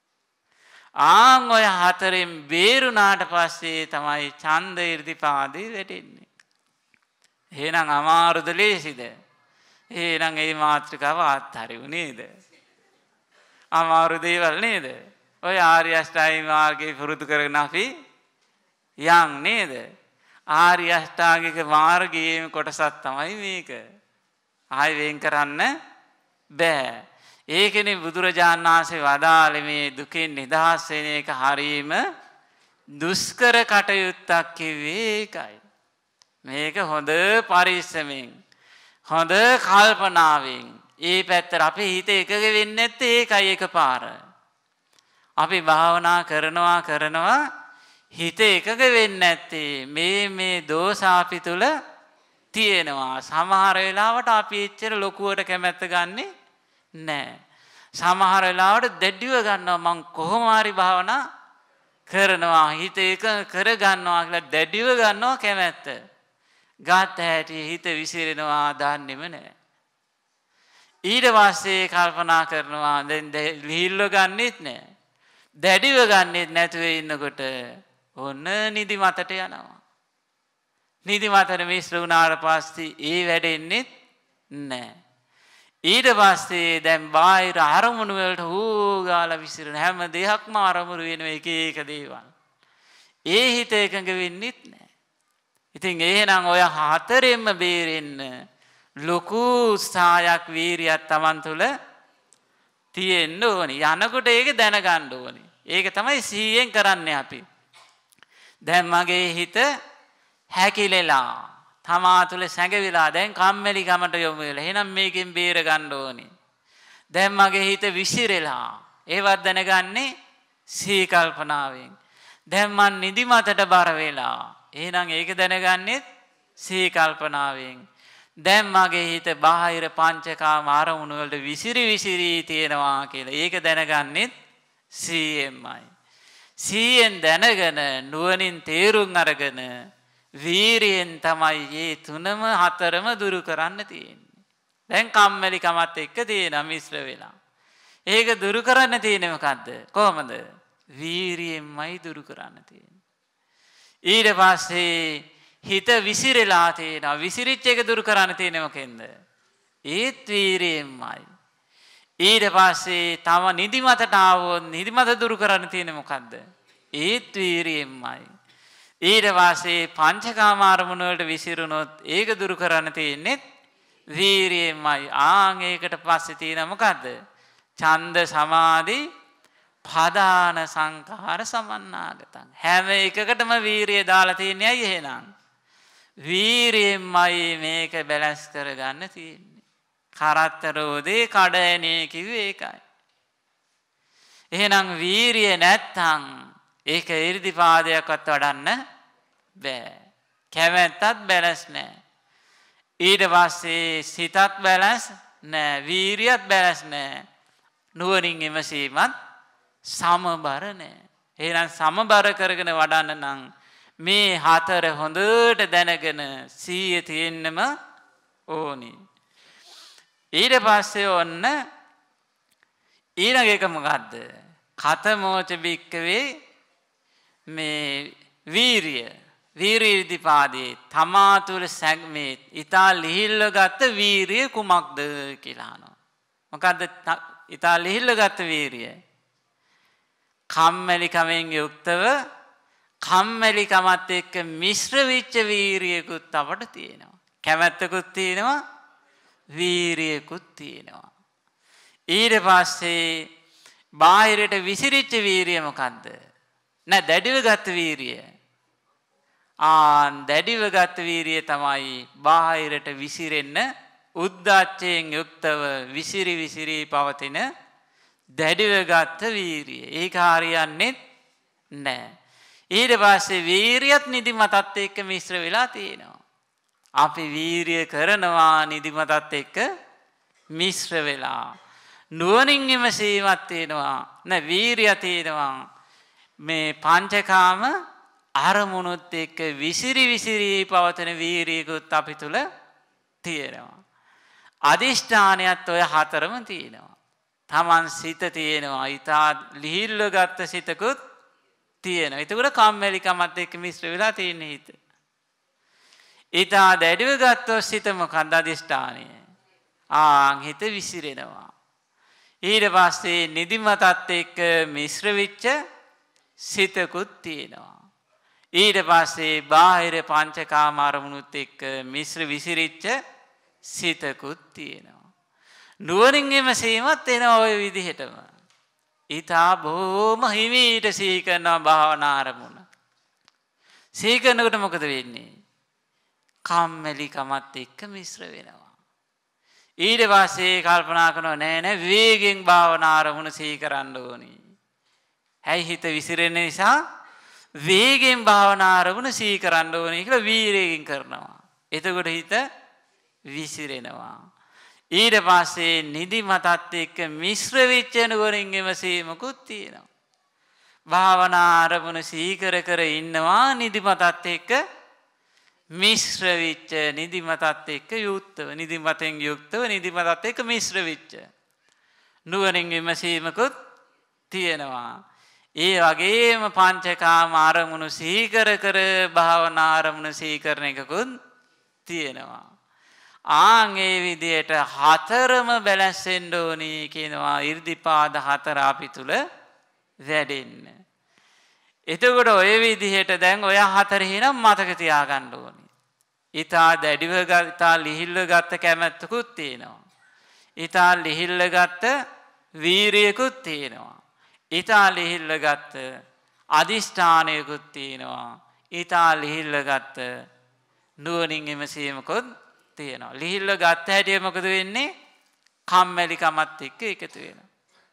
ආන් ඔය හතරෙන් බේරුණාට පස්සේ තමයි ඡන්ද ඉර්ධිපාදේ වැටෙන්නේ. එහෙනම් අමාරුද ලේසිද? එහෙනම් මේ මාත්‍රිකාව අත්හරිමු නේද? අමාරු දේවල් නේද? ඔය ආර්ය අෂ්ටාංගික මාර්ගයේ පුරුදු කරගෙන අපි යන් නේද? ආර්ය අෂ්ටාංගික මාර්ගයේ කොටසක් තමයි මේක. ආයි වෙන් කරන්න බෑ. ඒකනේ බුදුරජාණන් වහන්සේ වදාළේ මේ දුකෙන් නිදහස් වෙන එක හරීම දුෂ්කර කටයුත්තක් කිව්වේ ඒකයි. මේක හොඳ පරිස්සමෙන් හොඳ කල්පනාවෙන් ඒ පැත්තට අපේ හිත එකග වෙන්නේ නැත්තේ ඒකයි එකපාර. අපි භාවනා කරනවා කරනවා හිත එකඟ වෙන්නේ නැත්තේ මේ මේ දෝෂ අපි තුල තියෙනවා. සමහර වෙලාවට අපි එච්චර ලොකුවට කැමැත්ත ගන්නෙ නැහැ. සමහර වෙලාවට දැඩිව ගන්නවා මං කොහොම හරි භාවනා කරනවා හිත එක කර ගන්නවා කියලා දැඩිව ගන්නවා කැමැත්ත. ගත හැටි හිත විසිරෙනවා දන්නේම නැහැ. ඊට පස්සේ කල්පනා කරනවා දැන් ලිහිල්ව ගන්නෙත් නැහැ. දැඩිව ගන්නෙත් නැතුව ඉන්නකොට ඔන්න නිදිමතට යනවා. නිදිමතට මිශ්‍ර වුණාට පස්සේ ඒ වැඩෙන්නේ නැහැ. ඊට පස්සේ දැන් බාහිර අරමුණු වලට හූ ගාලා විසිරෙන හැම දෙයක්ම අරමුණු වෙන එක එක දේවල්. ඒ හිත එකඟ වෙන්නේ නැහැ. ඉතින් එහෙනම් ඔය හතරෙන්ම බේරෙන්න ලොකු උත්සාහයක් වීරියක් Taman තුල තියෙන්න ඕනි. යනකොට ඒක දැනගන්න ඕනි. ඒක තමයි සිහියෙන් කරන්නේ අපි. දැන් මගේ හිත හැකිලෙලා තමා තුළ සැඟවිලා දැන් කම්මැලි කමට යොමු වෙලා එහෙනම් මේකෙන් බේර ගන්න ඕනේ. දැන් මගේ හිත විසිරෙලා ඒවත් දැනගන්නේ සී කල්පනාවෙන්. දැන් මන් නිදිමතට බර වෙලා එහෙනම් ඒක දැනගන්නේ සී කල්පනාවෙන්. දැන් මගේ හිත බාහිර පංචකාම අරමුණු වලට විසිරි විසිරි තියෙනවා කියලා ඒක දැනගන්නේ සීයෙන්මයි. සීයෙන් දැනගෙන නුවණින් තේරුම් අරගෙන වීරියෙන් තමයි මේ තුනම හතරම දුරු කරන්න තියෙන්නේ. දැන් කම්මැලිකමත් එක්ක තියෙන මිශ්‍ර වෙලා. ඒක දුරු කරන්න තියෙන්නේ මොකද්ද? කොහොමද? වීරියෙන්මයි දුරු කරන්න තියෙන්නේ. ඊට පස්සේ හිත විසිරලා තියෙනවා. විසිරිච්ච එක දුරු කරන්න තියෙන්නේ මොකෙන්ද? ඒත් වීරියෙන්මයි. ඊට පස්සේ තව නිදිමතට ආවොත් නිදිමත දුරු කරන්න තියෙන්නේ මොකද්ද? ඒත් වීරියෙන්මයි. ඊට පස්සේ පංචකාම අරමුණු වලට විසිරුණොත් ඒක දුරු කරන්න තියෙන්නේ වීරියෙන්මයි. ආන් ඒකට පස්සේ තියෙන මොකද්ද? ඡන්ද සමාධි පදාන සංඛාර සමන්නාගතං. හැම එකකටම වීරිය දාලා තියන්නේ ඇයි එහෙනම්? වීරියෙන්මයි මේක බැලන්ස් කරගන්න තියෙන්නේ. කරත්ත රෝදේ කඩයනේ කිව්වේ ඒකයි. එහෙනම් වීරිය නැත්තම් ඒක 이르දිපාදයක්වත් වඩන්න බෑ. කැමැත්තත් බැලන්ස් නෑ. ඊට පස්සේ සිතත් බැලන්ස් නෑ. වීරියත් බැලන්ස් නෑ. නුවණින් විමසීමත් සමබර නෑ. එහෙනම් සමබර කරගෙන වඩන්න නම් මේ හතර හොඳට දැනගෙන සීය තියෙන්නම ඕනි. ඊට පස්සේ ඔන්න ඊළඟ එක මොකද්ද? කතමෝච බික්කවේ මේ වීරිය වීරිය ඉර්ධිපාදේ තමා තුළ මේ ඊතා ලිහිල්ව ගත්ත වීරිය කුමක්ද කියලා අහනවා. මොකද්ද ඊතා ලිහිල්ව ගත්ත වීරිය? කම්මැලිකමෙන් යුක්තව කම්මැලිකමත් එක්ක මිශ්‍ර වෙච්ච වීරියකුත් අපට තියෙනවා. කැමැත්තකුත් තියෙනවා වීරියකුත් තියෙනවා. ඊට පස්සේ බාහිරට විසිරිච්ච වීරිය මොකද්ද? නෑ දැඩිව ගත්ත වීරිය. ආන් දැඩිව ගත්ත වීරිය තමයි බාහිරට විසිරෙන්න උද්දච්චයෙන් යුක්තව විසිරි විසිරි පවතින දැඩිව ගත්ත වීරිය. ඒක හරියන්නේ නෑ. ඊට පස්සේ වීරියත් නිදිමතත් එක්ක මිශ්‍ර වෙලා තියෙනවා. අපි වීරිය කරනවා නිදිමතත් එක්ක මිශ්‍ර වෙලා. නුවණින් විමසීමක් තියෙනවා. නැ වීරිය තියෙනවා. මේ පංචකාම අරමුණුත් එක්ක විසිරි විසිරි පවතින වීරියකුත් අපි තුල තියෙනවා. අදිෂ්ඨානයත් ඔය හතරම තියෙනවා. Taman සිත තියෙනවා. ඊතා ලිහිල්ව ගත්ත සිතකුත් තියෙනවා. ඒකට කම්මැලිකමත් එක්ක මිශ්‍ර වෙලා තියෙන හිත. ඊතා දැඩිව ගත්තොත් සිත මොකක්ද අදිෂ්ඨානය? ආන් හිත විසිරෙනවා. ඊට පස්සේ නිදිමතත් එක්ක මිශ්‍ර වෙච්ච සිතකුත් තියෙනවා. ඊට පස්සේ බාහිර පංචකාම අරමුණුත් එක්ක මිශ්‍ර විසිරිච්ච සිතකුත් තියෙනවා. නුවණින් විමසීමත් එනවා ওই විදිහටම. ඊතා බොහොම හිමීට සිහි කරනවා භාවනා අරමුණ. සිහි කරනකොට මොකද වෙන්නේ? කම්මැලිකමත් එක්ක මිශ්‍ර වෙනවා. ඊට පස්සේ කල්පනා කරනවා නෑ නෑ වේගෙන් භාවනා අරමුණ සිහි කරන්න ඕනි. ඇයි හිත විසිරෙන නිසා වේගෙන් භාවනා ආරමුණ සිහි කරන්න ඕනේ කියලා වීරයෙන් කරනවා. එතකොට හිත විසිරෙනවා. ඊට පස්සේ නිදිමතත් එක්ක මිශ්‍ර වෙච්ච නුවණින් විමසීමකුත් තියෙනවා. භාවනා ආරමුණ සිහි කර කර ඉන්නවා නිදිමතත් එක්ක මිශ්‍ර වෙච්ච නිදිමතත් එක්ක යුක්තව නිදිමතෙන් යුක්තව නිදිමතත් එක්ක මිශ්‍ර වෙච්ච නුවණින් විමසීමකුත් තියෙනවා. ඒ වගේම පංචකාම ආරමුණු සිහි කර කර භාවනා ආරමුණු සිහි කරන එකකුත් තියෙනවා. ආන් ඒ විදියට හතරම බැලන්ස් වෙන්න ඕනි කියනවා. 이르දිපාද හතර අපි තුල වැඩෙන්න. එතකොට ඔය විදිහට දැන් ඔය හතර හිනම් මතක තියාගන්න ඕනි. ඊතා දැඩිව ගත්තා ලිහිල්ව ගත්ත කැමැත්තකුත් තියෙනවා. ඊතා ලිහිල්ව ගත්ත වීරියකුත් තියෙනවා. ඊතා ලිහිල්ව ගත්ත අදිෂ්ඨානයකුත් තියෙනවා. ඊතා ලිහිල්ව ගත්ත නුවණින් විමසීමකුත් තියෙනවා. ලිහිල්ව ගත්ත හැටි මොකද වෙන්නේ? කම්මැලිකමත් එක්ක එකතු වෙනවා.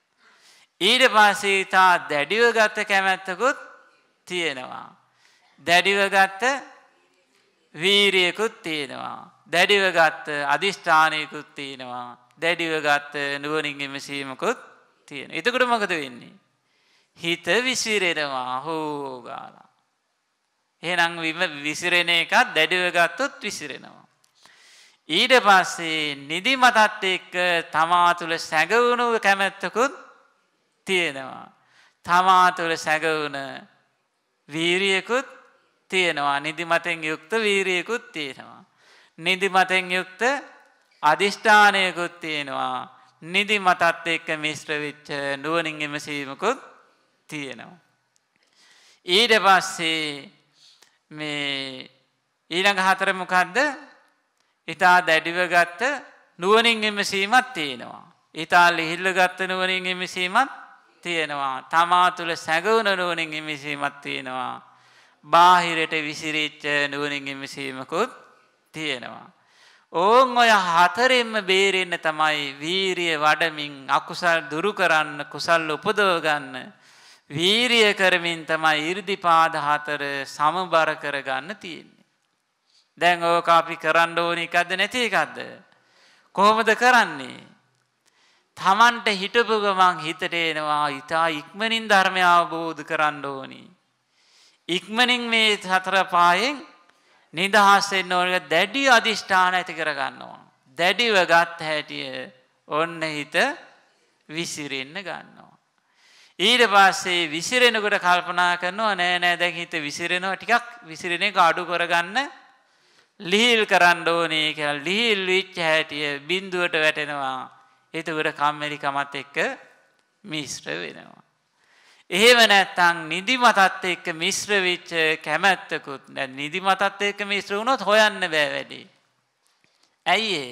ඊට පස්සේ ඊතා දැඩිව ගත්ත කැමැත්තකුත් තියෙනවා. දැඩිව ගත්ත වීරියකුත් තියෙනවා. දැඩිව ගත්ත අදිෂ්ඨානයකුත් තියෙනවා. දැඩිව ගත්ත නුවණින් විමසීමකුත් තියෙනවා. එතකොට මොකද වෙන්නේ? හිත විසිරෙනවා හෝ ගාලා. එහෙනම් විසිරෙන එකක් දැඩිව ගත්තොත් විසිරෙනවා. ඊට පස්සේ නිදිමතත් එක්ක තමා තුළ සැඟවුණු කැමැත්තකුත් තියෙනවා. තමා තුළ සැඟවුණ වීරියකුත් තියෙනවා. නිදිමතෙන් යුක්ත වීරියකුත් තියෙනවා. නිදිමතෙන් යුක්ත අදිෂ්ඨානයකුත් තියෙනවා. නිදිමතත් එක්ක මිශ්‍ර වෙච්ච නුවණින් විමසීමකුත් තියෙනවා. ඊට පස්සේ මේ ඊළඟ හතර මොකද්ද? ඊතා දැඩිව ගත්ත නුවණින් විමසීමක් තියෙනවා. ඊතා ලිහිල්ව ගත්ත නුවණින් විමසීමක් තියෙනවා. තමා තුළ සැඟවුණ නුවණින් විමසීමක් තියෙනවා. බාහිරට විසිරිච්ච නුවණින් විමසීමකුත් තියෙනවා. ඕන් ඔය හතරෙන්ම බේරෙන්න තමයි වීරිය වඩමින් අකුසල් දුරු කරන්න කුසල් උපදව ගන්න වීරිය කරමින් තමයි 이르දිපාද හතර සමබර කරගන්න තියෙන්නේ. දැන් ඕක අපි කරන්න ඕන එකක්ද නැති එකක්ද? කොහොමද කරන්නේ? තමන්ට හිතපු ගමන් හිතට එනවා ඊටා ඉක්මනින් ධර්මය අවබෝධ කරන්න ඕනි. ඉක්මනින් මේ හතර පායෙන් නිදහස් වෙන්න ඕන දැඩි අදිෂ්ඨාන ඇති කර ගන්න ඕන. දැඩිව ගත්ත හැටිය ඔන්න හිත විසිරෙන්න ගන්නවා. ඊට පස්සේ විසිරෙනකොට කල්පනා කරනවා නෑ නෑ දැන් හිත විසිරෙනවා ටිකක් විසිරෙන එක අඩු කරගන්න ලිහිල් කරන්න ඕනේ කියලා ලිහිල් වෙච්ච හැටිය බිඳුවට වැටෙනවා. ඒතකොට කම්මැලිකමත් එක්ක මිශ්‍ර වෙනවා. එහෙම නැත්නම් නිදිමතත් එක්ක මිශ්‍ර වෙච්ච කැමැත්තකුත් දැන් නිදිමතත් එක්ක මිශ්‍ර වුණොත් හොයන්න බෑ වැඩි. ඇයි ඒ?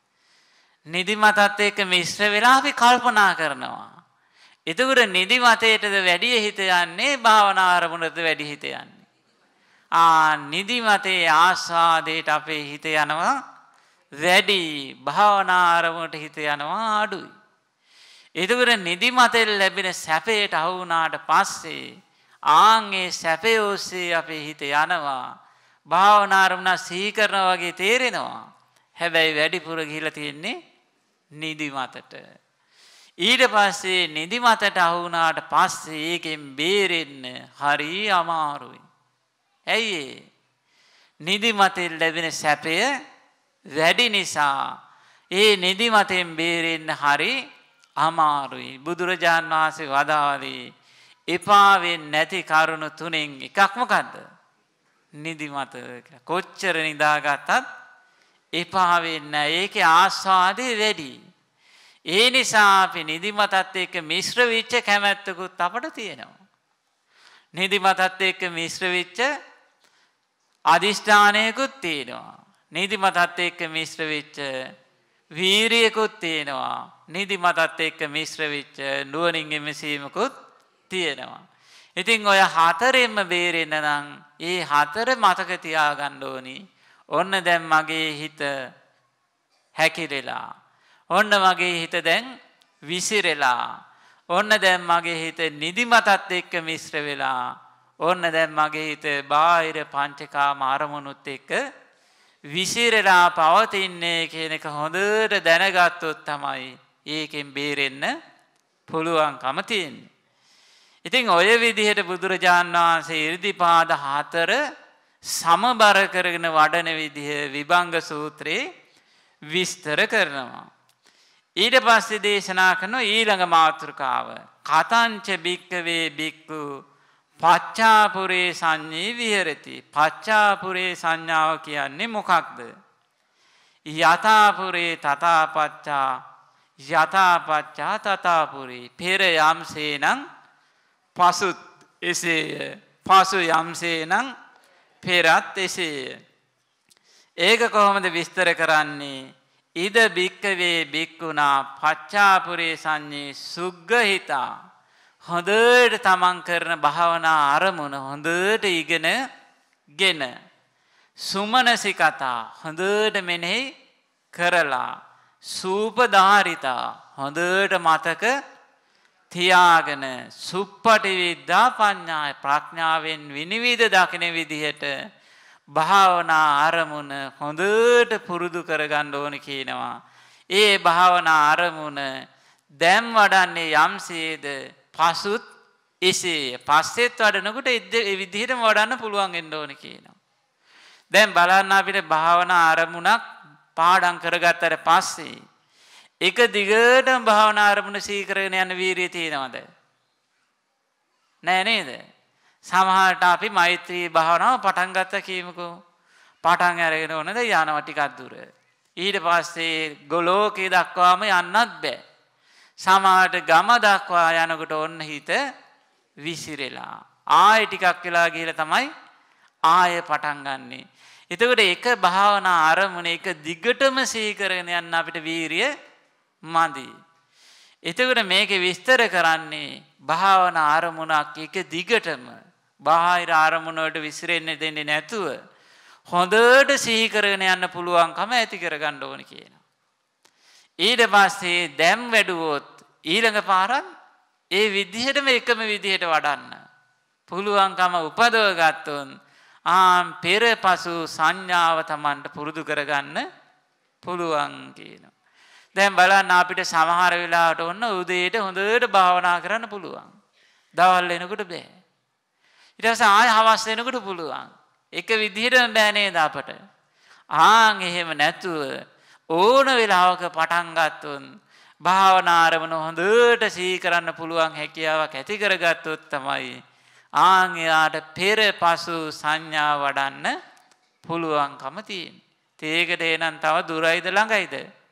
නිදිමතත් එක්ක මිශ්‍ර වෙලා අපි කල්පනා කරනවා. එතකොට නිදිමතේටද වැඩි හිත යන්නේ භාවනා ආරමුණටද වැඩි හිත යන්නේ? ආ නිදිමතේ ආස්වාදයට අපේ හිත යනවා වැඩි, භාවනා ආරමුණට හිත යනවා අඩුයි. එතකොට නිදිමතෙන් ලැබෙන සැපයට අහු වුණාට පස්සේ ආන් ඒ සැපේ ඔස්සේ අපේ හිත යනවා. භාවනා ආරමුණ සිහි කරනවා වගේ තේරෙනවා. හැබැයි වැඩිපුර ගිහිලා තියෙන්නේ නිදිමතට. ඊට පස්සේ නිදිමතට අහු වුණාට පස්සේ ඒකෙන් බේරෙන්න හරි අමාරුයි. ඇයි ඒ? නිදිමතෙන් ලැබෙන සැපය වැඩි නිසා ඒ නිදිමතෙන් බේරෙන්න හරි අමාරුයි. බුදුරජාන් වහන්සේ වදාළේ එපා වෙන්නේ නැති කරුණු තුනෙන් එකක් මොකද්ද? නිදිමත කියලා. කොච්චර නිදාගත්තත් එපා වෙන්නේ නැහැ. ඒකේ ආස්වාදේ වැඩි. ඒ නිසා අපි නිදිමතත් එක්ක මිශ්‍ර වෙච්ච කැමැත්තකුත් අපට තියෙනවා. නිදිමතත් එක්ක මිශ්‍ර වෙච්ච අදිෂ්ඨානයකුත් තියෙනවා. නිදිමතත් එක්ක මිශ්‍ර වෙච්ච වීරියකුත් තියෙනවා. නිදිමතත් එක්ක මිශ්‍ර වෙච්ච නුවණින් විමසීමකුත් තියෙනවා. ඉතින් ඔය හතරෙන්ම බේරෙන්න නම් ඒ හතර මතක තියාගන්න ඕනි. ඔන්න දැන් මගේ හිත හැකිරෙලා. ඔන්න මගේ හිත දැන් විසිරෙලා. ඔන්න දැන් මගේ හිත නිදිමතත් එක්ක මිශ්‍ර වෙලා ඔන්න දැන් මගේ හිත බාහිර පංචකාම අරමුණුත් එක්ක විසිරලා පවතින්නේ කියන එක හොඳට දැනගත්තොත් තමයි ඒකෙන් බේරෙන්න පුළුවන්කම තියෙන්නේ. ඉතින් ඔය විදිහට බුදුරජාණන් වහන්සේ ඉර්ධිපාද හතර සමබර කරගෙන වඩන විදිහ විභංග සූත්‍රයේ විස්තර කරනවා. ඊට පස්සේ දේශනා කරන ඊළඟ මාතෘකාව කතංච භික්ඛවේ භික්ඛු පච්චාපුරේ සංඤී විහෙරති. පච්චාපුරේ සංඥාව කියන්නේ මොකක්ද? යථාපුරේ තථාපච්චා යථාපච්චා තථාපුරේ. පෙර යම්සේනම් පසුත් එසේය. පසු යම්සේනම් පෙරත් එසේය. ඒක කොහොමද විස්තර කරන්නේ? ඉද භික්ඛවේ භික්ඛුනා පච්චාපුරේ සංඤේ සුග්ගහිතා. හොඳට තමන් කරන භාවනා අරමුණ හොඳට ඉගෙන ගෙන සුමනසිකතා හොඳට මෙනෙහි කරලා සූපධාරිතා හොඳට මතක තියාගෙන සුප්පටි විද්‍යා පඤ්ඤාය ප්‍රඥාවෙන් විනිවිද දකින විදිහට භාවනා අරමුණ හොඳට පුරුදු කරගන්න ඕන කියනවා. ඒ භාවනා අරමුණ දැන් වඩන්නේ යම්සේද පසුත් එසේ. පස්සෙත් වඩනකොට ඒ විදිහටම වඩන්න පුළුවන් වෙන්න ඕන කියනවා. දැන් බලන්න අපිට භාවනා අරමුණක් පාඩම් කරගත්තට පස්සේ එක දිගටම භාවනා අරමුණ සිහි කරගෙන යන වීරිය තියෙනවද? නෑ නේද? සමහරට අපි මෛත්‍රී භාවනාව පටන් ගත්තා කියමුකෝ. පටන් අරගෙන ඕනද යනවා ටිකක් දුර. ඊට පස්සේ ගොලෝකේ දක්වාම යන්නත් බෑ. සමහරට ගම දක්වා යනකොට ඔන්න හිත විසිරෙලා. ආයෙ ටිකක් වෙලා ගිහලා තමයි ආයෙ පටන් ගන්නෙ. එතකොට එක භාවනා අරමුණ එක දිගටම සිහි කරගෙන යන්න අපිට වීරිය මදි. එතකොට මේකේ විස්තර කරන්නේ භාවනා අරමුණක් එක දිගටම බාහිර අරමුණ වලට විසිරෙන්න දෙන්නේ නැතුව හොඳට සිහි කරගෙන යන්න පුළුවන්කම ඇති කරගන්න ඕන කියනවා. ඊට පස්සේ දැන් වැඩුවොත් ඊළඟ පාරත් ඒ විදිහටම එකම විදිහට වඩන්න පුළුවන්කම උපදව ගත්තොත් ආම් පෙරපසු සංඥාව Tamanට පුරුදු කරගන්න පුළුවන් කියනවා. දැන් බලන්න අපිට සමහර වෙලාවට ඔන්න උදේට හොඳට භාවනා කරන්න පුළුවන්. දවල් වෙනකොට බෑ. ඊට පස්සේ ආය හවස් වෙනකොට පුළුවන්. එක විදිහටම බෑ නේද අපට? ආන් එහෙම නැතුව ඕන වෙලාවක පටන් ගත්තොත් භාවනා අරමුණ හොඳට සිහි කරන්න පුළුවන් හැකියාවක් ඇති කරගත්තොත් තමයි ආන් එයාට පෙර පසු සංඥා වඩන්න පුළුවන්කම තියෙන්නේ. ඒකට එනන් තව දුරයිද ළඟයිද?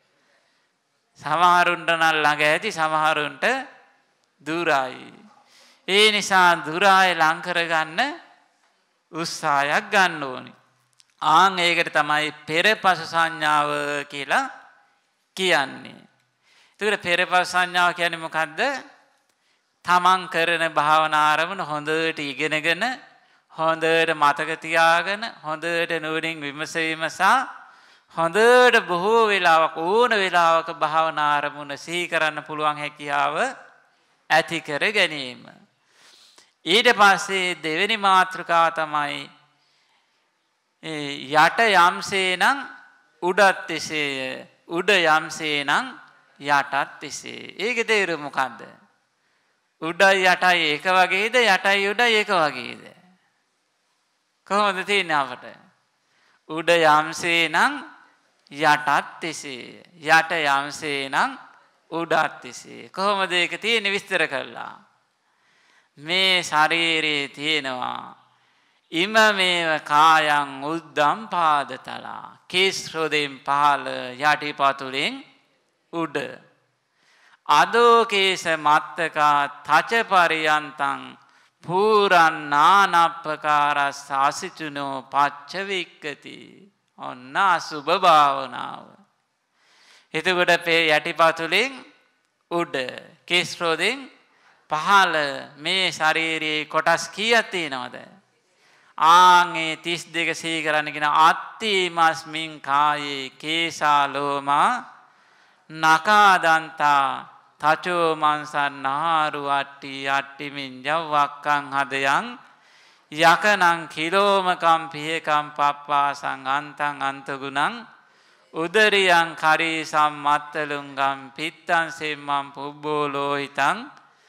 සමහරුන්ට නම් ළඟ ඇති සමහරුන්ට දුරයි. ඒ නිසා දුරයි ලං කරගන්න උත්සාහයක් ගන්න ඕනේ. ආන් ඒකට තමයි පෙරපසු සංඥාව කියලා කියන්නේ. එතකොට පෙරපසු සංඥාව කියන්නේ මොකද්ද? තමන් කරන භාවනා අරමුණ හොඳට ඉගෙනගෙන හොඳට මතක තියාගෙන හොඳට නුවණින් විමසීමසා හොඳට බොහෝ වෙලාවක් ඕන වෙලාවක භාවනා අරමුණ සිහි කරන්න පුළුවන් හැකියාව ඇති කර ගැනීම. ඊට පස්සේ දෙවෙනි මාතෘකාව තමයි යට යම්සේනම් උඩත් එසේය උඩ යම්සේනම් යටත් එසේ. ඒකේ තේරුම මොකද්ද? උඩයි යටයි එක වගේද යටයි උඩයි එක වගේද? කොහොමද තියෙන්නේ අපට? උඩ යම්සේනම් යටත් එසේ යට යම්සේනම් උඩත් එසේ. කොහොමද ඒක තියෙන්නේ විස්තර කළා. මේ ශරීරයේ තියෙනවා ඉමමේව කායං උද්දම් පාදතලා. කේස් රොදෙන් පහළ යටිපතුලෙන් උඩ. අදෝකේස මත්තකා තච පරියන්තං පූරන් නානප්පකාරස් ආසිතුනෝ පච්ච වික්කති. ඔන්න අසුභ භාවනාව. එතකොට පේ යටිපතුලෙන් උඩ කේස් රොදෙන් පහළ මේ ශරීරයේ කොටස් කීයක් තියෙනවද? ආන්ගේ තිස් දෙක සිහි කරන්න කියන අත්තිමස්මින් කායේ කේසා ලෝමා නකාදන්තා තචෝ මන්සන් නහාරු අට්ටි අට්ටිමින් ජව්වක්කං හදයන් යකනං කිලෝමකම් පියකම් පප්පාසං අන්තං අන්තගුණං උදරියං කරී සම්මත්තලුංගම් පිත්තං සෙම්මං පුබ්බෝලෝහිතං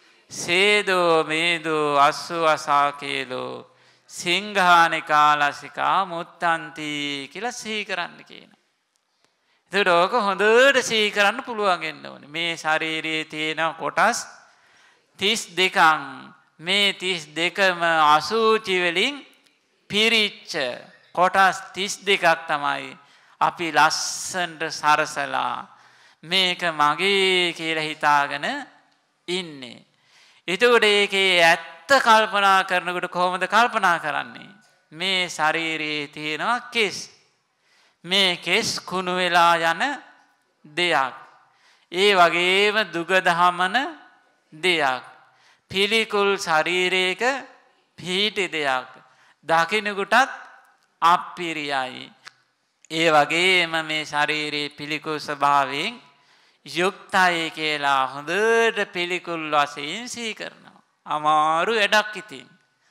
සේදෝ මේදෝ අස්සු අසාකේලෝ සිංහානිකාලසිකා මුත්තන්ති කියලා සිහි කරන්න කියන. එතකොට ඕක හොඳට සිහි කරන්න පුළුවන් වෙන්න ඕනේ. මේ ශරීරයේ තියෙන කොටස් තිස් දෙකක් මේ තිස් දෙකම අසුචි වලින් පිරිච්ච කොටස් තිස් දෙකක් තමයි අපි ලස්සනට සරසලා මේක මගේ කියලා හිතාගෙන ඉන්නේ. එතකොට ඒකේ ඇත්ත කල්පනා කරනකොට කොහොමද කල්පනා කරන්නේ? මේ ශරීරයේ තියෙනවා කෙස්. මේ කෙස් කුණු වෙලා යන දෙයක්. ඒ වගේම දුග දහමන දෙයක්. පිළිකුල් ශරීරයක පිහිටි දෙයක්. දකින්නකොටත් අප්පිරියයි. ඒ වගේම මේ ශරීරයේ පිළිකුල් ස්වභාවයෙන් යුක්තයි කියලා හොඳට පිළිකුල් වශයෙන් සිහි කරනවා. අමාරු වැඩක් ඉතින්.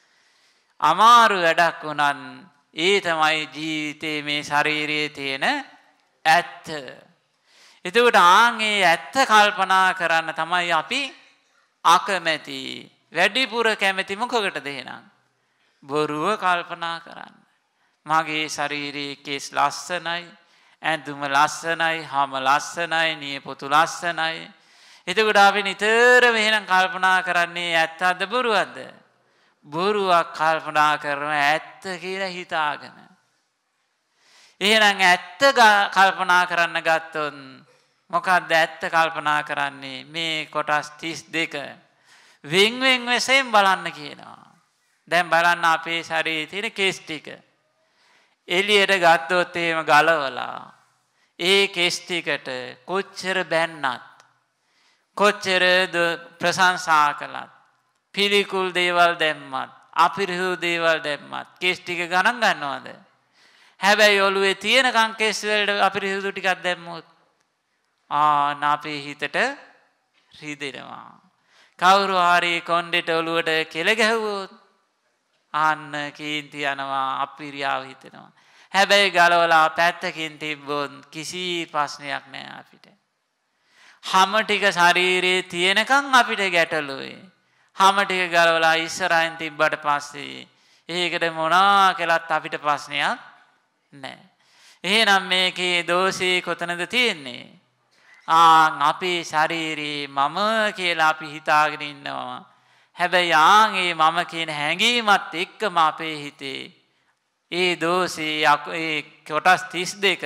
අමාරු වැඩක් වුණත් ඒ තමයි ජීවිතේ මේ ශරීරයේ තියෙන ඇත්ත. එතකොට ආන්ගේ ඇත්ත කල්පනා කරන්න තමයි අපි අකමැති. වැඩිපුර කැමැති මොකකටද එහෙනම්? බොරුව කල්පනා කරන්න. මගේ ශරීරයේ කෙස් ලස්සනයි, ඇඳුම ලස්සනයි, හම ලස්සනයි, නියපොතු ලස්සනයි. එතකොට අපි නිතරම එහෙනම් කල්පනා කරන්නේ ඇත්තද බොරුවක්ද? බොරුවක් කල්පනා කරන ඇත්ත කියලා හිතාගෙන. එහෙනම් ඇත්ත කල්පනා කරන්න ගත්තොත් මොකක්ද ඇත්ත කල්පනා කරන්නේ? මේ කොටස් තිස් දෙක වෙන් වෙන් වශයෙන් බලන්න කියනවා. දැන් බලන්න අපේ ශරීරයේ තියෙන කෙස් ටික. එළියට ගත්තොත් එහෙම ගලවලා ඒ කෙස් ටිකට කොච්චර බැන්නත් කොච්චර ප්‍රශංසා කළත් පිළිකුල් දේවල් දැම්මත් අපිරිසුදු දේවල් දැම්මත් කෙස් ටික ගණන් ගන්නවද? හැබැයි ඔළුවේ තියෙනකන් කෙස් වලට අපිරිසුදු ටිකක් දැම්මොත් ආ අපේ හිතට රිදෙනවා. කවුරු හරි කොණ්ඩේට ඔළුවට කෙල ගැහුවොත් ආන්න කීන්ති යනවා, අපිරියාව හිතෙනවා. හැබැයි ගලවලා පැත්තකින් තිබ්බොත් කිසි ප්‍රශ්නයක් නැහැ අපිට. හැම ටික ශරීරයේ තියෙනකන් අපිට ගැටලුවේ. හැම ටික ගලවලා ඉස්සරහින් තිබ්බට පස්සේ ඒකට මොනවා කළත් අපිට ප්‍රශ්නයක් නැහැ. එහෙනම් මේකේ දෝෂේ කොතනද තියෙන්නේ? ආන් අපේ ශරීරේ මම කියලා අපි හිතාගෙන ඉන්නවා. හැබැයි ආන් ඒ මම කියන හැඟීමත් එක්කම අපේ හිතේ ඒ දෝෂේ ඒ කොටස් තිස් දෙක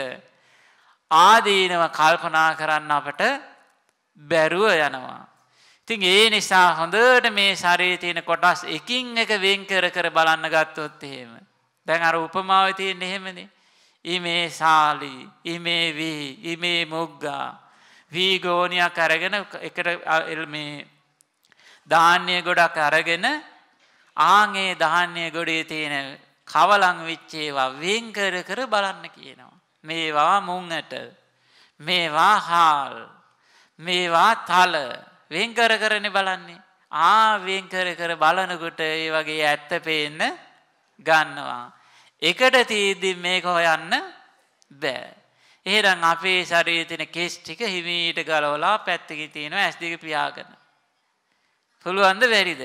ආදීනව කල්පනා කරන්න අපට බැරුව යනවා. ඉතින් ඒ නිසා හොඳට මේ ශරීරයේ තියෙන කොටස් එකින් එක වෙන් කර කර බලන්න ගත්තොත් එහෙම. දැන් අර උපමාවේ තියෙන්නේ එහෙමනේ. ඉමේ සාලි, ඉමේ වී, ඉමේ මොග්ගා. වී ගෝනියක් අරගෙන එකට මේ ධාන්‍ය ගොඩක් අරගෙන ආන්ගේ ධාන්‍ය ගොඩේ තියෙන කවලම් වෙච්ච ඒවා වෙන් කර කර බලන්න කියනවා. මේවා මුංගට, මේවා හාල්, මේවා තල වෙන් කර කරනේ බලන්නේ. ආ වෙන් කර කර බලනකොට ඒ වගේ ඇත්ත පේන්න ගන්නවා. එකට තීද්දි මේක හොයන්න බෑ. එහෙනම් අපේ ශරීරයේ තියෙන කෙස් ටික හිමීට ගලවලා පැත්තකින් තියෙනවා ඇස් දෙක පියාගෙන. පුළුවන්ද බැරිද?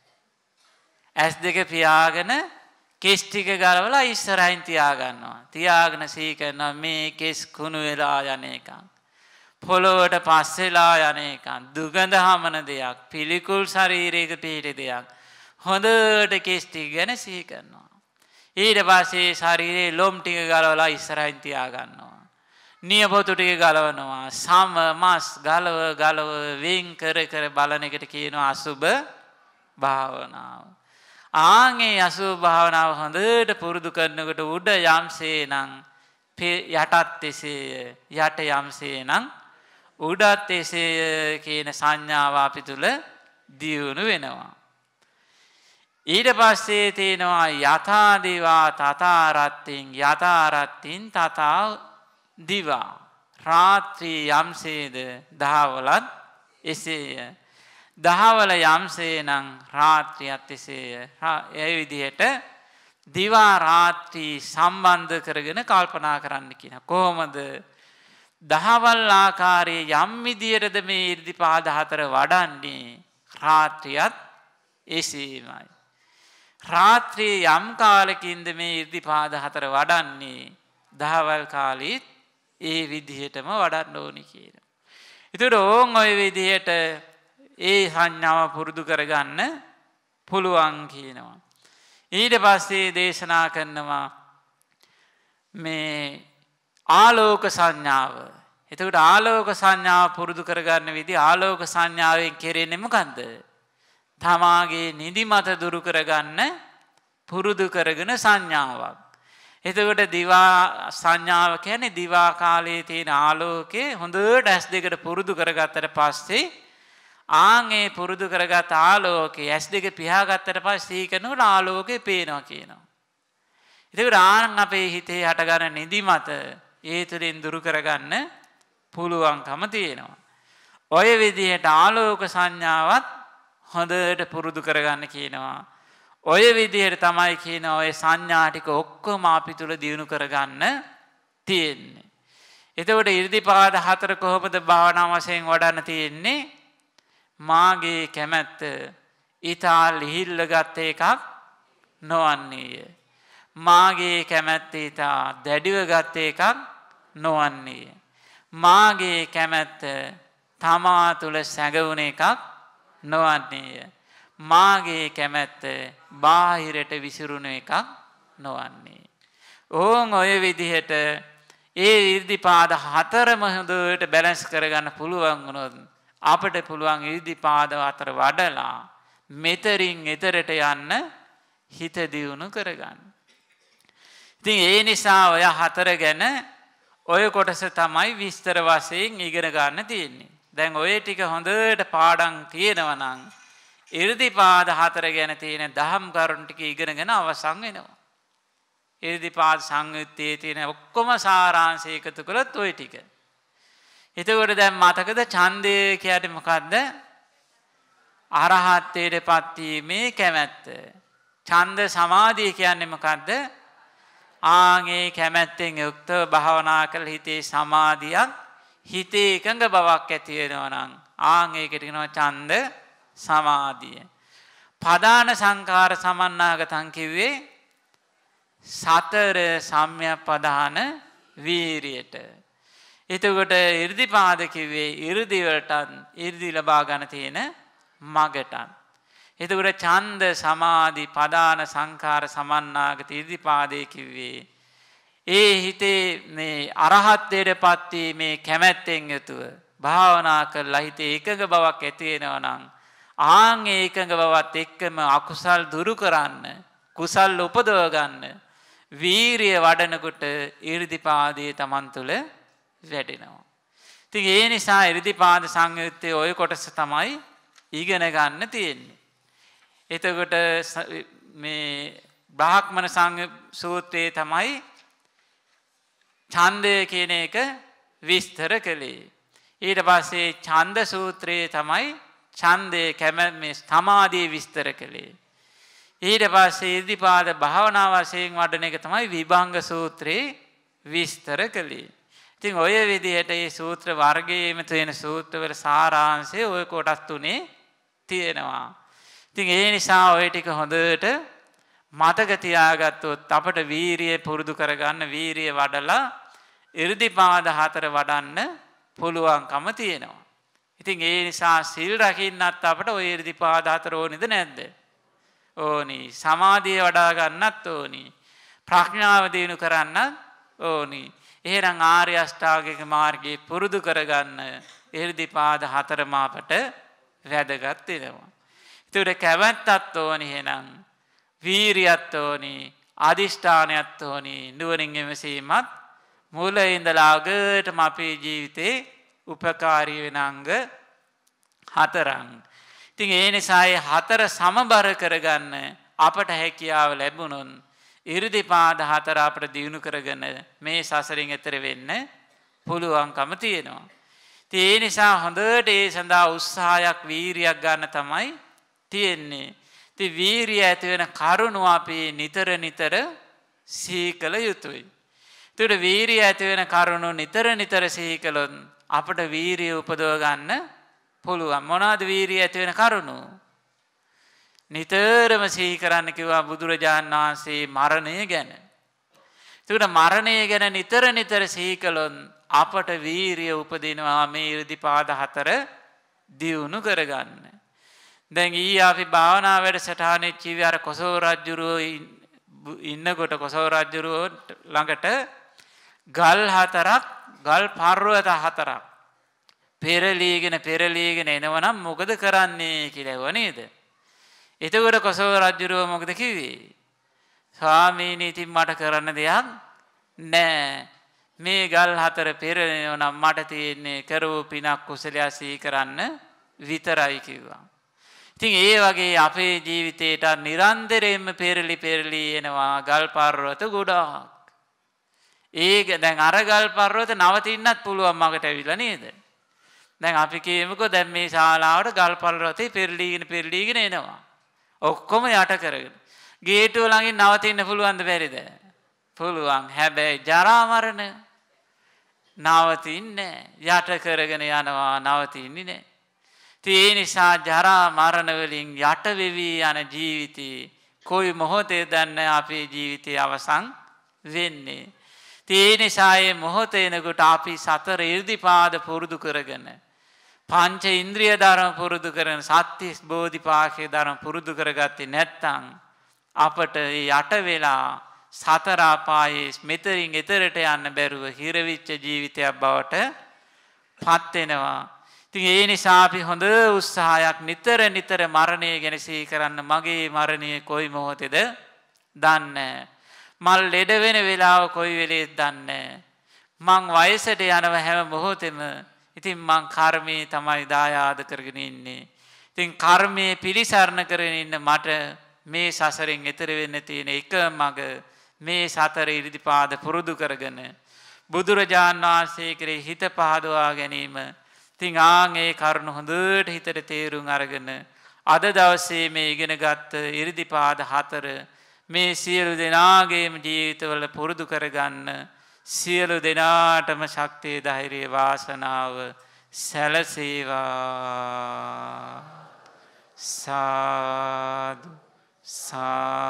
ඇස් දෙක පියාගෙන කෙස් ටික ගලවලා ඉස්සරහින් තියා ගන්නවා. තියාගෙන සිහි කරනවා මේ කෙස් කුණු වෙලා යන එක. පොළොවට පස් වෙලා යන එක. දුගඳ හමන දෙයක්. පිළිකුල් ශරීරයක පිහිටි දෙයක්. හොඳට කෙස් ටික ගැන සිහි කරනවා. ඊට පස්සේ ශරීරයේ ලොම් ටික ගලවලා ඉස්සරහින් තියා ගන්නවා. නියපොතු ටික ගලවනවා. සම මස් ගලව ගලව වෙන් කර කර බලන එකට කියනවා අසුබ භාවනාව. ආන්ගේ අසුබ භාවනාව හොඳට පුරුදු කරනකොට උඩ යම්සේ නම් යටත් එසේය, යට යම්සේ නම් උඩත් එසේය කියන සංඥාව අපි තුල දියුණු වෙනවා. ඊට පස්සේ තියෙනවා යථා දිවා තථා රත්ත්‍ින් යථා රත්ත්‍ින් තථා දිවා. රාත්‍රී යම්සේද දහවලත් එසේය. දහවල යම්සේ නම් රාත්‍රියත් එසේය. ඒ විදිහට දිවා රාත්‍රී සම්බන්ධ කරගෙන කල්පනා කරන්න කියන. කොහොමද දහවල් ආකාරයේ යම් විදියටද මේ 이르දිපාද හතර වඩන්නේ රාත්‍රියත් එසේමයි. රාත්‍රියේ යම් කාලකින්ද මේ 이르දිපාද හතර වඩන්නේ දහවල් කාලෙත් ඒ විදිහටම වඩන්න ඕනි කියන. ඒතර ඕන් ওই විදිහට ඒ සංඥාව පුරුදු කරගන්න පුළුවන් කියනවා. ඊට පස්සේ දේශනා කරනවා මේ ආලෝක සංඥාව. එතකොට ආලෝක සංඥාව පුරුදු කරගන්න විදිහ ආලෝක සංඥාවෙන් කෙරෙන්නේ මොකද්ද? තමාගේ නිදිමත දුරු කරගන්න පුරුදු කරගෙන සංඥාවක්. එතකොට දිවා සංඥාව කියන්නේ දිවා කාලයේ තියෙන ආලෝකේ හොඳට ඇස් දෙකට පුරුදු කරගත්තට පස්සේ ආන් ඒ පුරුදු කරගත් ආලෝකේ ඇස් දෙක පියාගත්තට පස්සේ සීකනවල ආලෝකේ පේනවා කියනවා. එතකොට ආන් අපේ හිතේ හටගන්න නිදිමත ඒ තුළින් දුරු කරගන්න පුළුවන්කම තියෙනවා. ඔය විදිහට ආලෝක සංඥාවත් හොඳට පුරුදු කරගන්න කියනවා. ඔය විදිහට තමයි කියනවා ඔය සංඥා ටික ඔක්කොම අපි තුල දියුණු කරගන්න තියෙන්නේ. එතකොට 이르දිපාද හතර කොහොමද භාවනා වශයෙන් වඩන්න තියෙන්නේ? මාගේ කැමැත්ත ඊතා ලිහිල්ල ගත එකක් නොවන්නේය. මාගේ කැමැත්ත ඊතා දැඩිව ගත එකක් නොවන්නේය. මාගේ කැමැත්ත තමා තුල සැඟවුණ එකක් නොවන්නේය. මාගේ කැමැත්ත බාහිරට විසිරුණු එකක් නොවන්නේ. ඕන් ඔය විදිහට ඒ 이르දිපාද හතරම හොඳට බැලන්ස් කරගන්න පුළුවන් වුණොත් අපිට පුළුවන් 이르දිපාද හතර වඩලා මෙතරින් එතරට යන්න හිත දියුණු කරගන්න. ඉතින් ඒ නිසා ඔය හතර ගැන ඔය කොටස තමයි විස්තර වශයෙන් ඉගෙන ගන්න තියෙන්නේ. දැන් ඔය ටික හොඳට පාඩම් තියෙනවා නම් 이르දිපාද හතර ගැන තියෙන දහම් කරුණු ටික ඉගෙනගෙන අවසන් වෙනවා. 이르දිපාද සංයුත්තේ තියෙන ඔක්කොම සාරාංශය එකතු කළොත් ওই ටික. එතකොට දැන් මතකද ඡන්දය කියන්නේ මොකද්ද? අරහත්ත්වයටපත් වීමේ කැමැත්ත. ඡන්ද සමාධිය කියන්නේ මොකද්ද? ආන්ගේ කැමැත්තෙන් යුක්තව භාවනා කළ හිතේ සමාධියක් හිතේ එකඟ බවක් ඇති වෙනවා නම් ආන් ඒකට කියනවා ඡන්ද සමාධිය. පදාන සංකාර සමන්නාගතං කිව්වේ සතර සම්‍යක්පදාන වීරියට. එතකොට 이르දිපාද කිව්වේ 이르දි වලටත් 이르දි ලබා ගන්න තියෙන මගටත්. එතකොට ඡන්ද සමාධි පදාන සංකාර සමන්නාගත 이르දිපාදේ කිව්වේ ඒ හිතේ මේ අරහත්ත්වයටපත් වීමේ කැමැත්තෙන් යුතුව භාවනා කරලා හිතේ එකඟ බවක් ඇති වෙනවා නම් ආන් ඒ එකඟ බවත් එක්කම අකුසල් දුරු කරන්න කුසල් උපදව ගන්න වීරිය වඩනකොට 이르දිපාදයේ Taman තුල වැඩෙනවා. ඉතින් ඒ නිසා 이르දිපාද සංයුත්තේ ওই කොටස තමයි ඉගෙන ගන්න තියෙන්නේ. එතකොට මේ බ්‍රාහ්මණ සංඝ සූත්‍රයේ තමයි ඡන්දය කියන එක විස්තර කළේ. ඊට පස්සේ ඡන්ද සූත්‍රයේ තමයි ඡන්දේ කැමැමේ සමාධිය විස්තර කළේ. ඊට පස්සේ ඉර්ධිපාද භාවනා වශයෙන් වඩන එක තමයි විභංග සූත්‍රයේ විස්තර කළේ. ඉතින් ඔය විදිහට මේ සූත්‍ර වර්ගයේම තියෙන සූත්‍රවල සාරාංශය ඔය කොටස් තුනේ තියෙනවා. ඉතින් ඒ නිසා ඔය ටික හොඳට මතක තියාගත්තොත් අපට වීරිය පුරුදු කරගන්න වීරිය වඩලා ඉර්ධිපාද හතර වඩන්න පුළුවන්කම තියෙනවා. ඉතින් ඒ නිසා සිල් රකින්නත් අපට ඔය ඉර්ධිපාද හතර ඕනිද නැද්ද? ඕනි. සමාධිය වඩා ගන්නත් ඕනි. ප්‍රඥාව දිනු කරන්නත් ඕනි. එහෙනම් ආර්ය අෂ්ටාංගික මාර්ගයේ පුරුදු කරගන්න ඉර්ධිපාද හතරම අපට වැදගත් වෙනවා. ඒකට කැමැත්තත් ඕනි එහෙනම් වීරියත් ඕනි අදිෂ්ඨානයත් ඕනි නුවණින් විමසීමත් මුල ඉඳලා අගටම අපේ ජීවිතේ උපකාරී වෙන අංග හතරක්. ඉතින් ඒ නිසා මේ හතර සමබර කරගන්න අපට හැකියාව ලැබුණොත් ඉර්ධිපාද හතර අපට දිනු කරගෙන මේ සසරින් එතර වෙන්න පුළුවන්කම තියෙනවා. ඒ නිසා හොඳට ඒ සඳහා උත්සාහයක් වීරියක් ගන්න තමයි තියෙන්නේ. ඉතින් වීරිය ඇති වෙන කරුණ අපි නිතර නිතර සිහි කළ යුතුයි. ඒකට වීරිය ඇති වෙන කරුණ නිතර නිතර සිහි කළොත් අපට වීරිය උපදව ගන්න පුළුවන්. මොනවාද වීරිය ඇති වෙන කරුණ? නිතරම සිහි කරන්න කිව්වා බුදුරජාණන් වහන්සේ මරණය ගැන. ඒකට මරණය ගැන නිතර නිතර සිහි කළොත් අපට වීරිය උපදිනවා මේ ඉර්ධිපාද හතර දියුණු කරගන්න. දැන් ඊ අපි භාවනා වැඩසටහනේ කිව්වේ අර කොසෝ රජුරෝ ඉන්නකොට කොසෝ රජුරෝ ළඟට ගල් හතරක් ගල් පර්වත හතරක් පෙරලීගෙන පෙරලීගෙන එනවනම් මොකද කරන්නේ කියලා ඇහුවා නේද? එතකොට කොසෝ රජුරෝ මොකද කිව්වේ? ස්වාමීනි ඉතින් මට කරන්න දෙයක් නෑ. මේ ගල් හතර පෙරලෙනවා නම් මට තියෙන්නේ කරවූ පිනක් කුසලයක් සිහි කරන්න විතරයි කිව්වා. ඉතින් ඒ වගේ අපේ ජීවිතේට නිරන්තරයෙන්ම පෙරලි පෙරලි එනවා ගල් පර්වත ගොඩාක්. ඒක දැන් අර ගල් පර්වත නවතින්නත් පුළුවන් මගට ඇවිල්ලා නේද? දැන් අපි කියමුකෝ දැන් මේ ශාලාවට ගල් පර්වතේ පෙරලිගෙන පෙරලිගෙන එනවා. ඔක්කොම යට කරගෙන. ගේටුව ළඟින් නවතින්න පුළුවන්ද බැරිද? පුළුවන්. හැබැයි ජරා මරණ නවතින්නේ යට කරගෙන යනවා නවතින්නේ නැහැ. ඒ නිසා ජරා මරණ වලින් යට වෙවි යන ජීවිතේ කොයි මොහොතේ දැන් අපේ ජීවිතේ අවසන් වෙන්නේ. ඒ නිසා මේ මොහොතේනකොට අපි සතර ඉර්ධිපාද පුරුදු කරගෙන පංච ඉන්ද්‍රිය ධර්ම පුරුදු කරගෙන සත්‍තිස් බෝධිපාක්ෂික ධර්ම පුරුදු කරගත්තේ නැත්නම් අපට යට වෙලා සතර අපායේ මෙතරින් එතරට යන්න බැරුව හිරවිච්ච ජීවිතයක් බවට පත් වෙනවා. ඉතින් ඒ නිසා අපි හොඳ උත්සාහයක් නිතර නිතර මරණය ගැන සිහි කරන්න. මගේ මරණය කොයි මොහොතේද දන්නේ. මල් ලෙඩ වෙන වෙලාව කොයි වෙලේද දන්නේ. මං වයසට යනව හැම මොහොතෙම. ඉතින් මං කර්මයේ තමයි දායාද කරගෙන ඉන්නේ. ඉතින් කර්මයේ පිළිසරණ කරගෙන ඉන්න මට මේ සසරෙන් එතර වෙන්න තියෙන එක මඟ මේ සතර ඉරිදිපාද පුරුදු කරගෙන බුදුරජාණන් වහන්සේ කෙරෙහි හිත පහදවා ගැනීම. ඉතින් ආන් ඒ කරුණ හොඳට හිතට තේරුම් අරගෙන අද දවසේ මේ ඉගෙන ගත්ත ඉරිදිපාද හතර මේ සියලු දෙනාගේම ජීවිතවල පුරුදු කරගන්න සියලු දෙනාටම ශක්තිය ධෛර්යය වාසනාව සැලසේවා. සාදු සාදු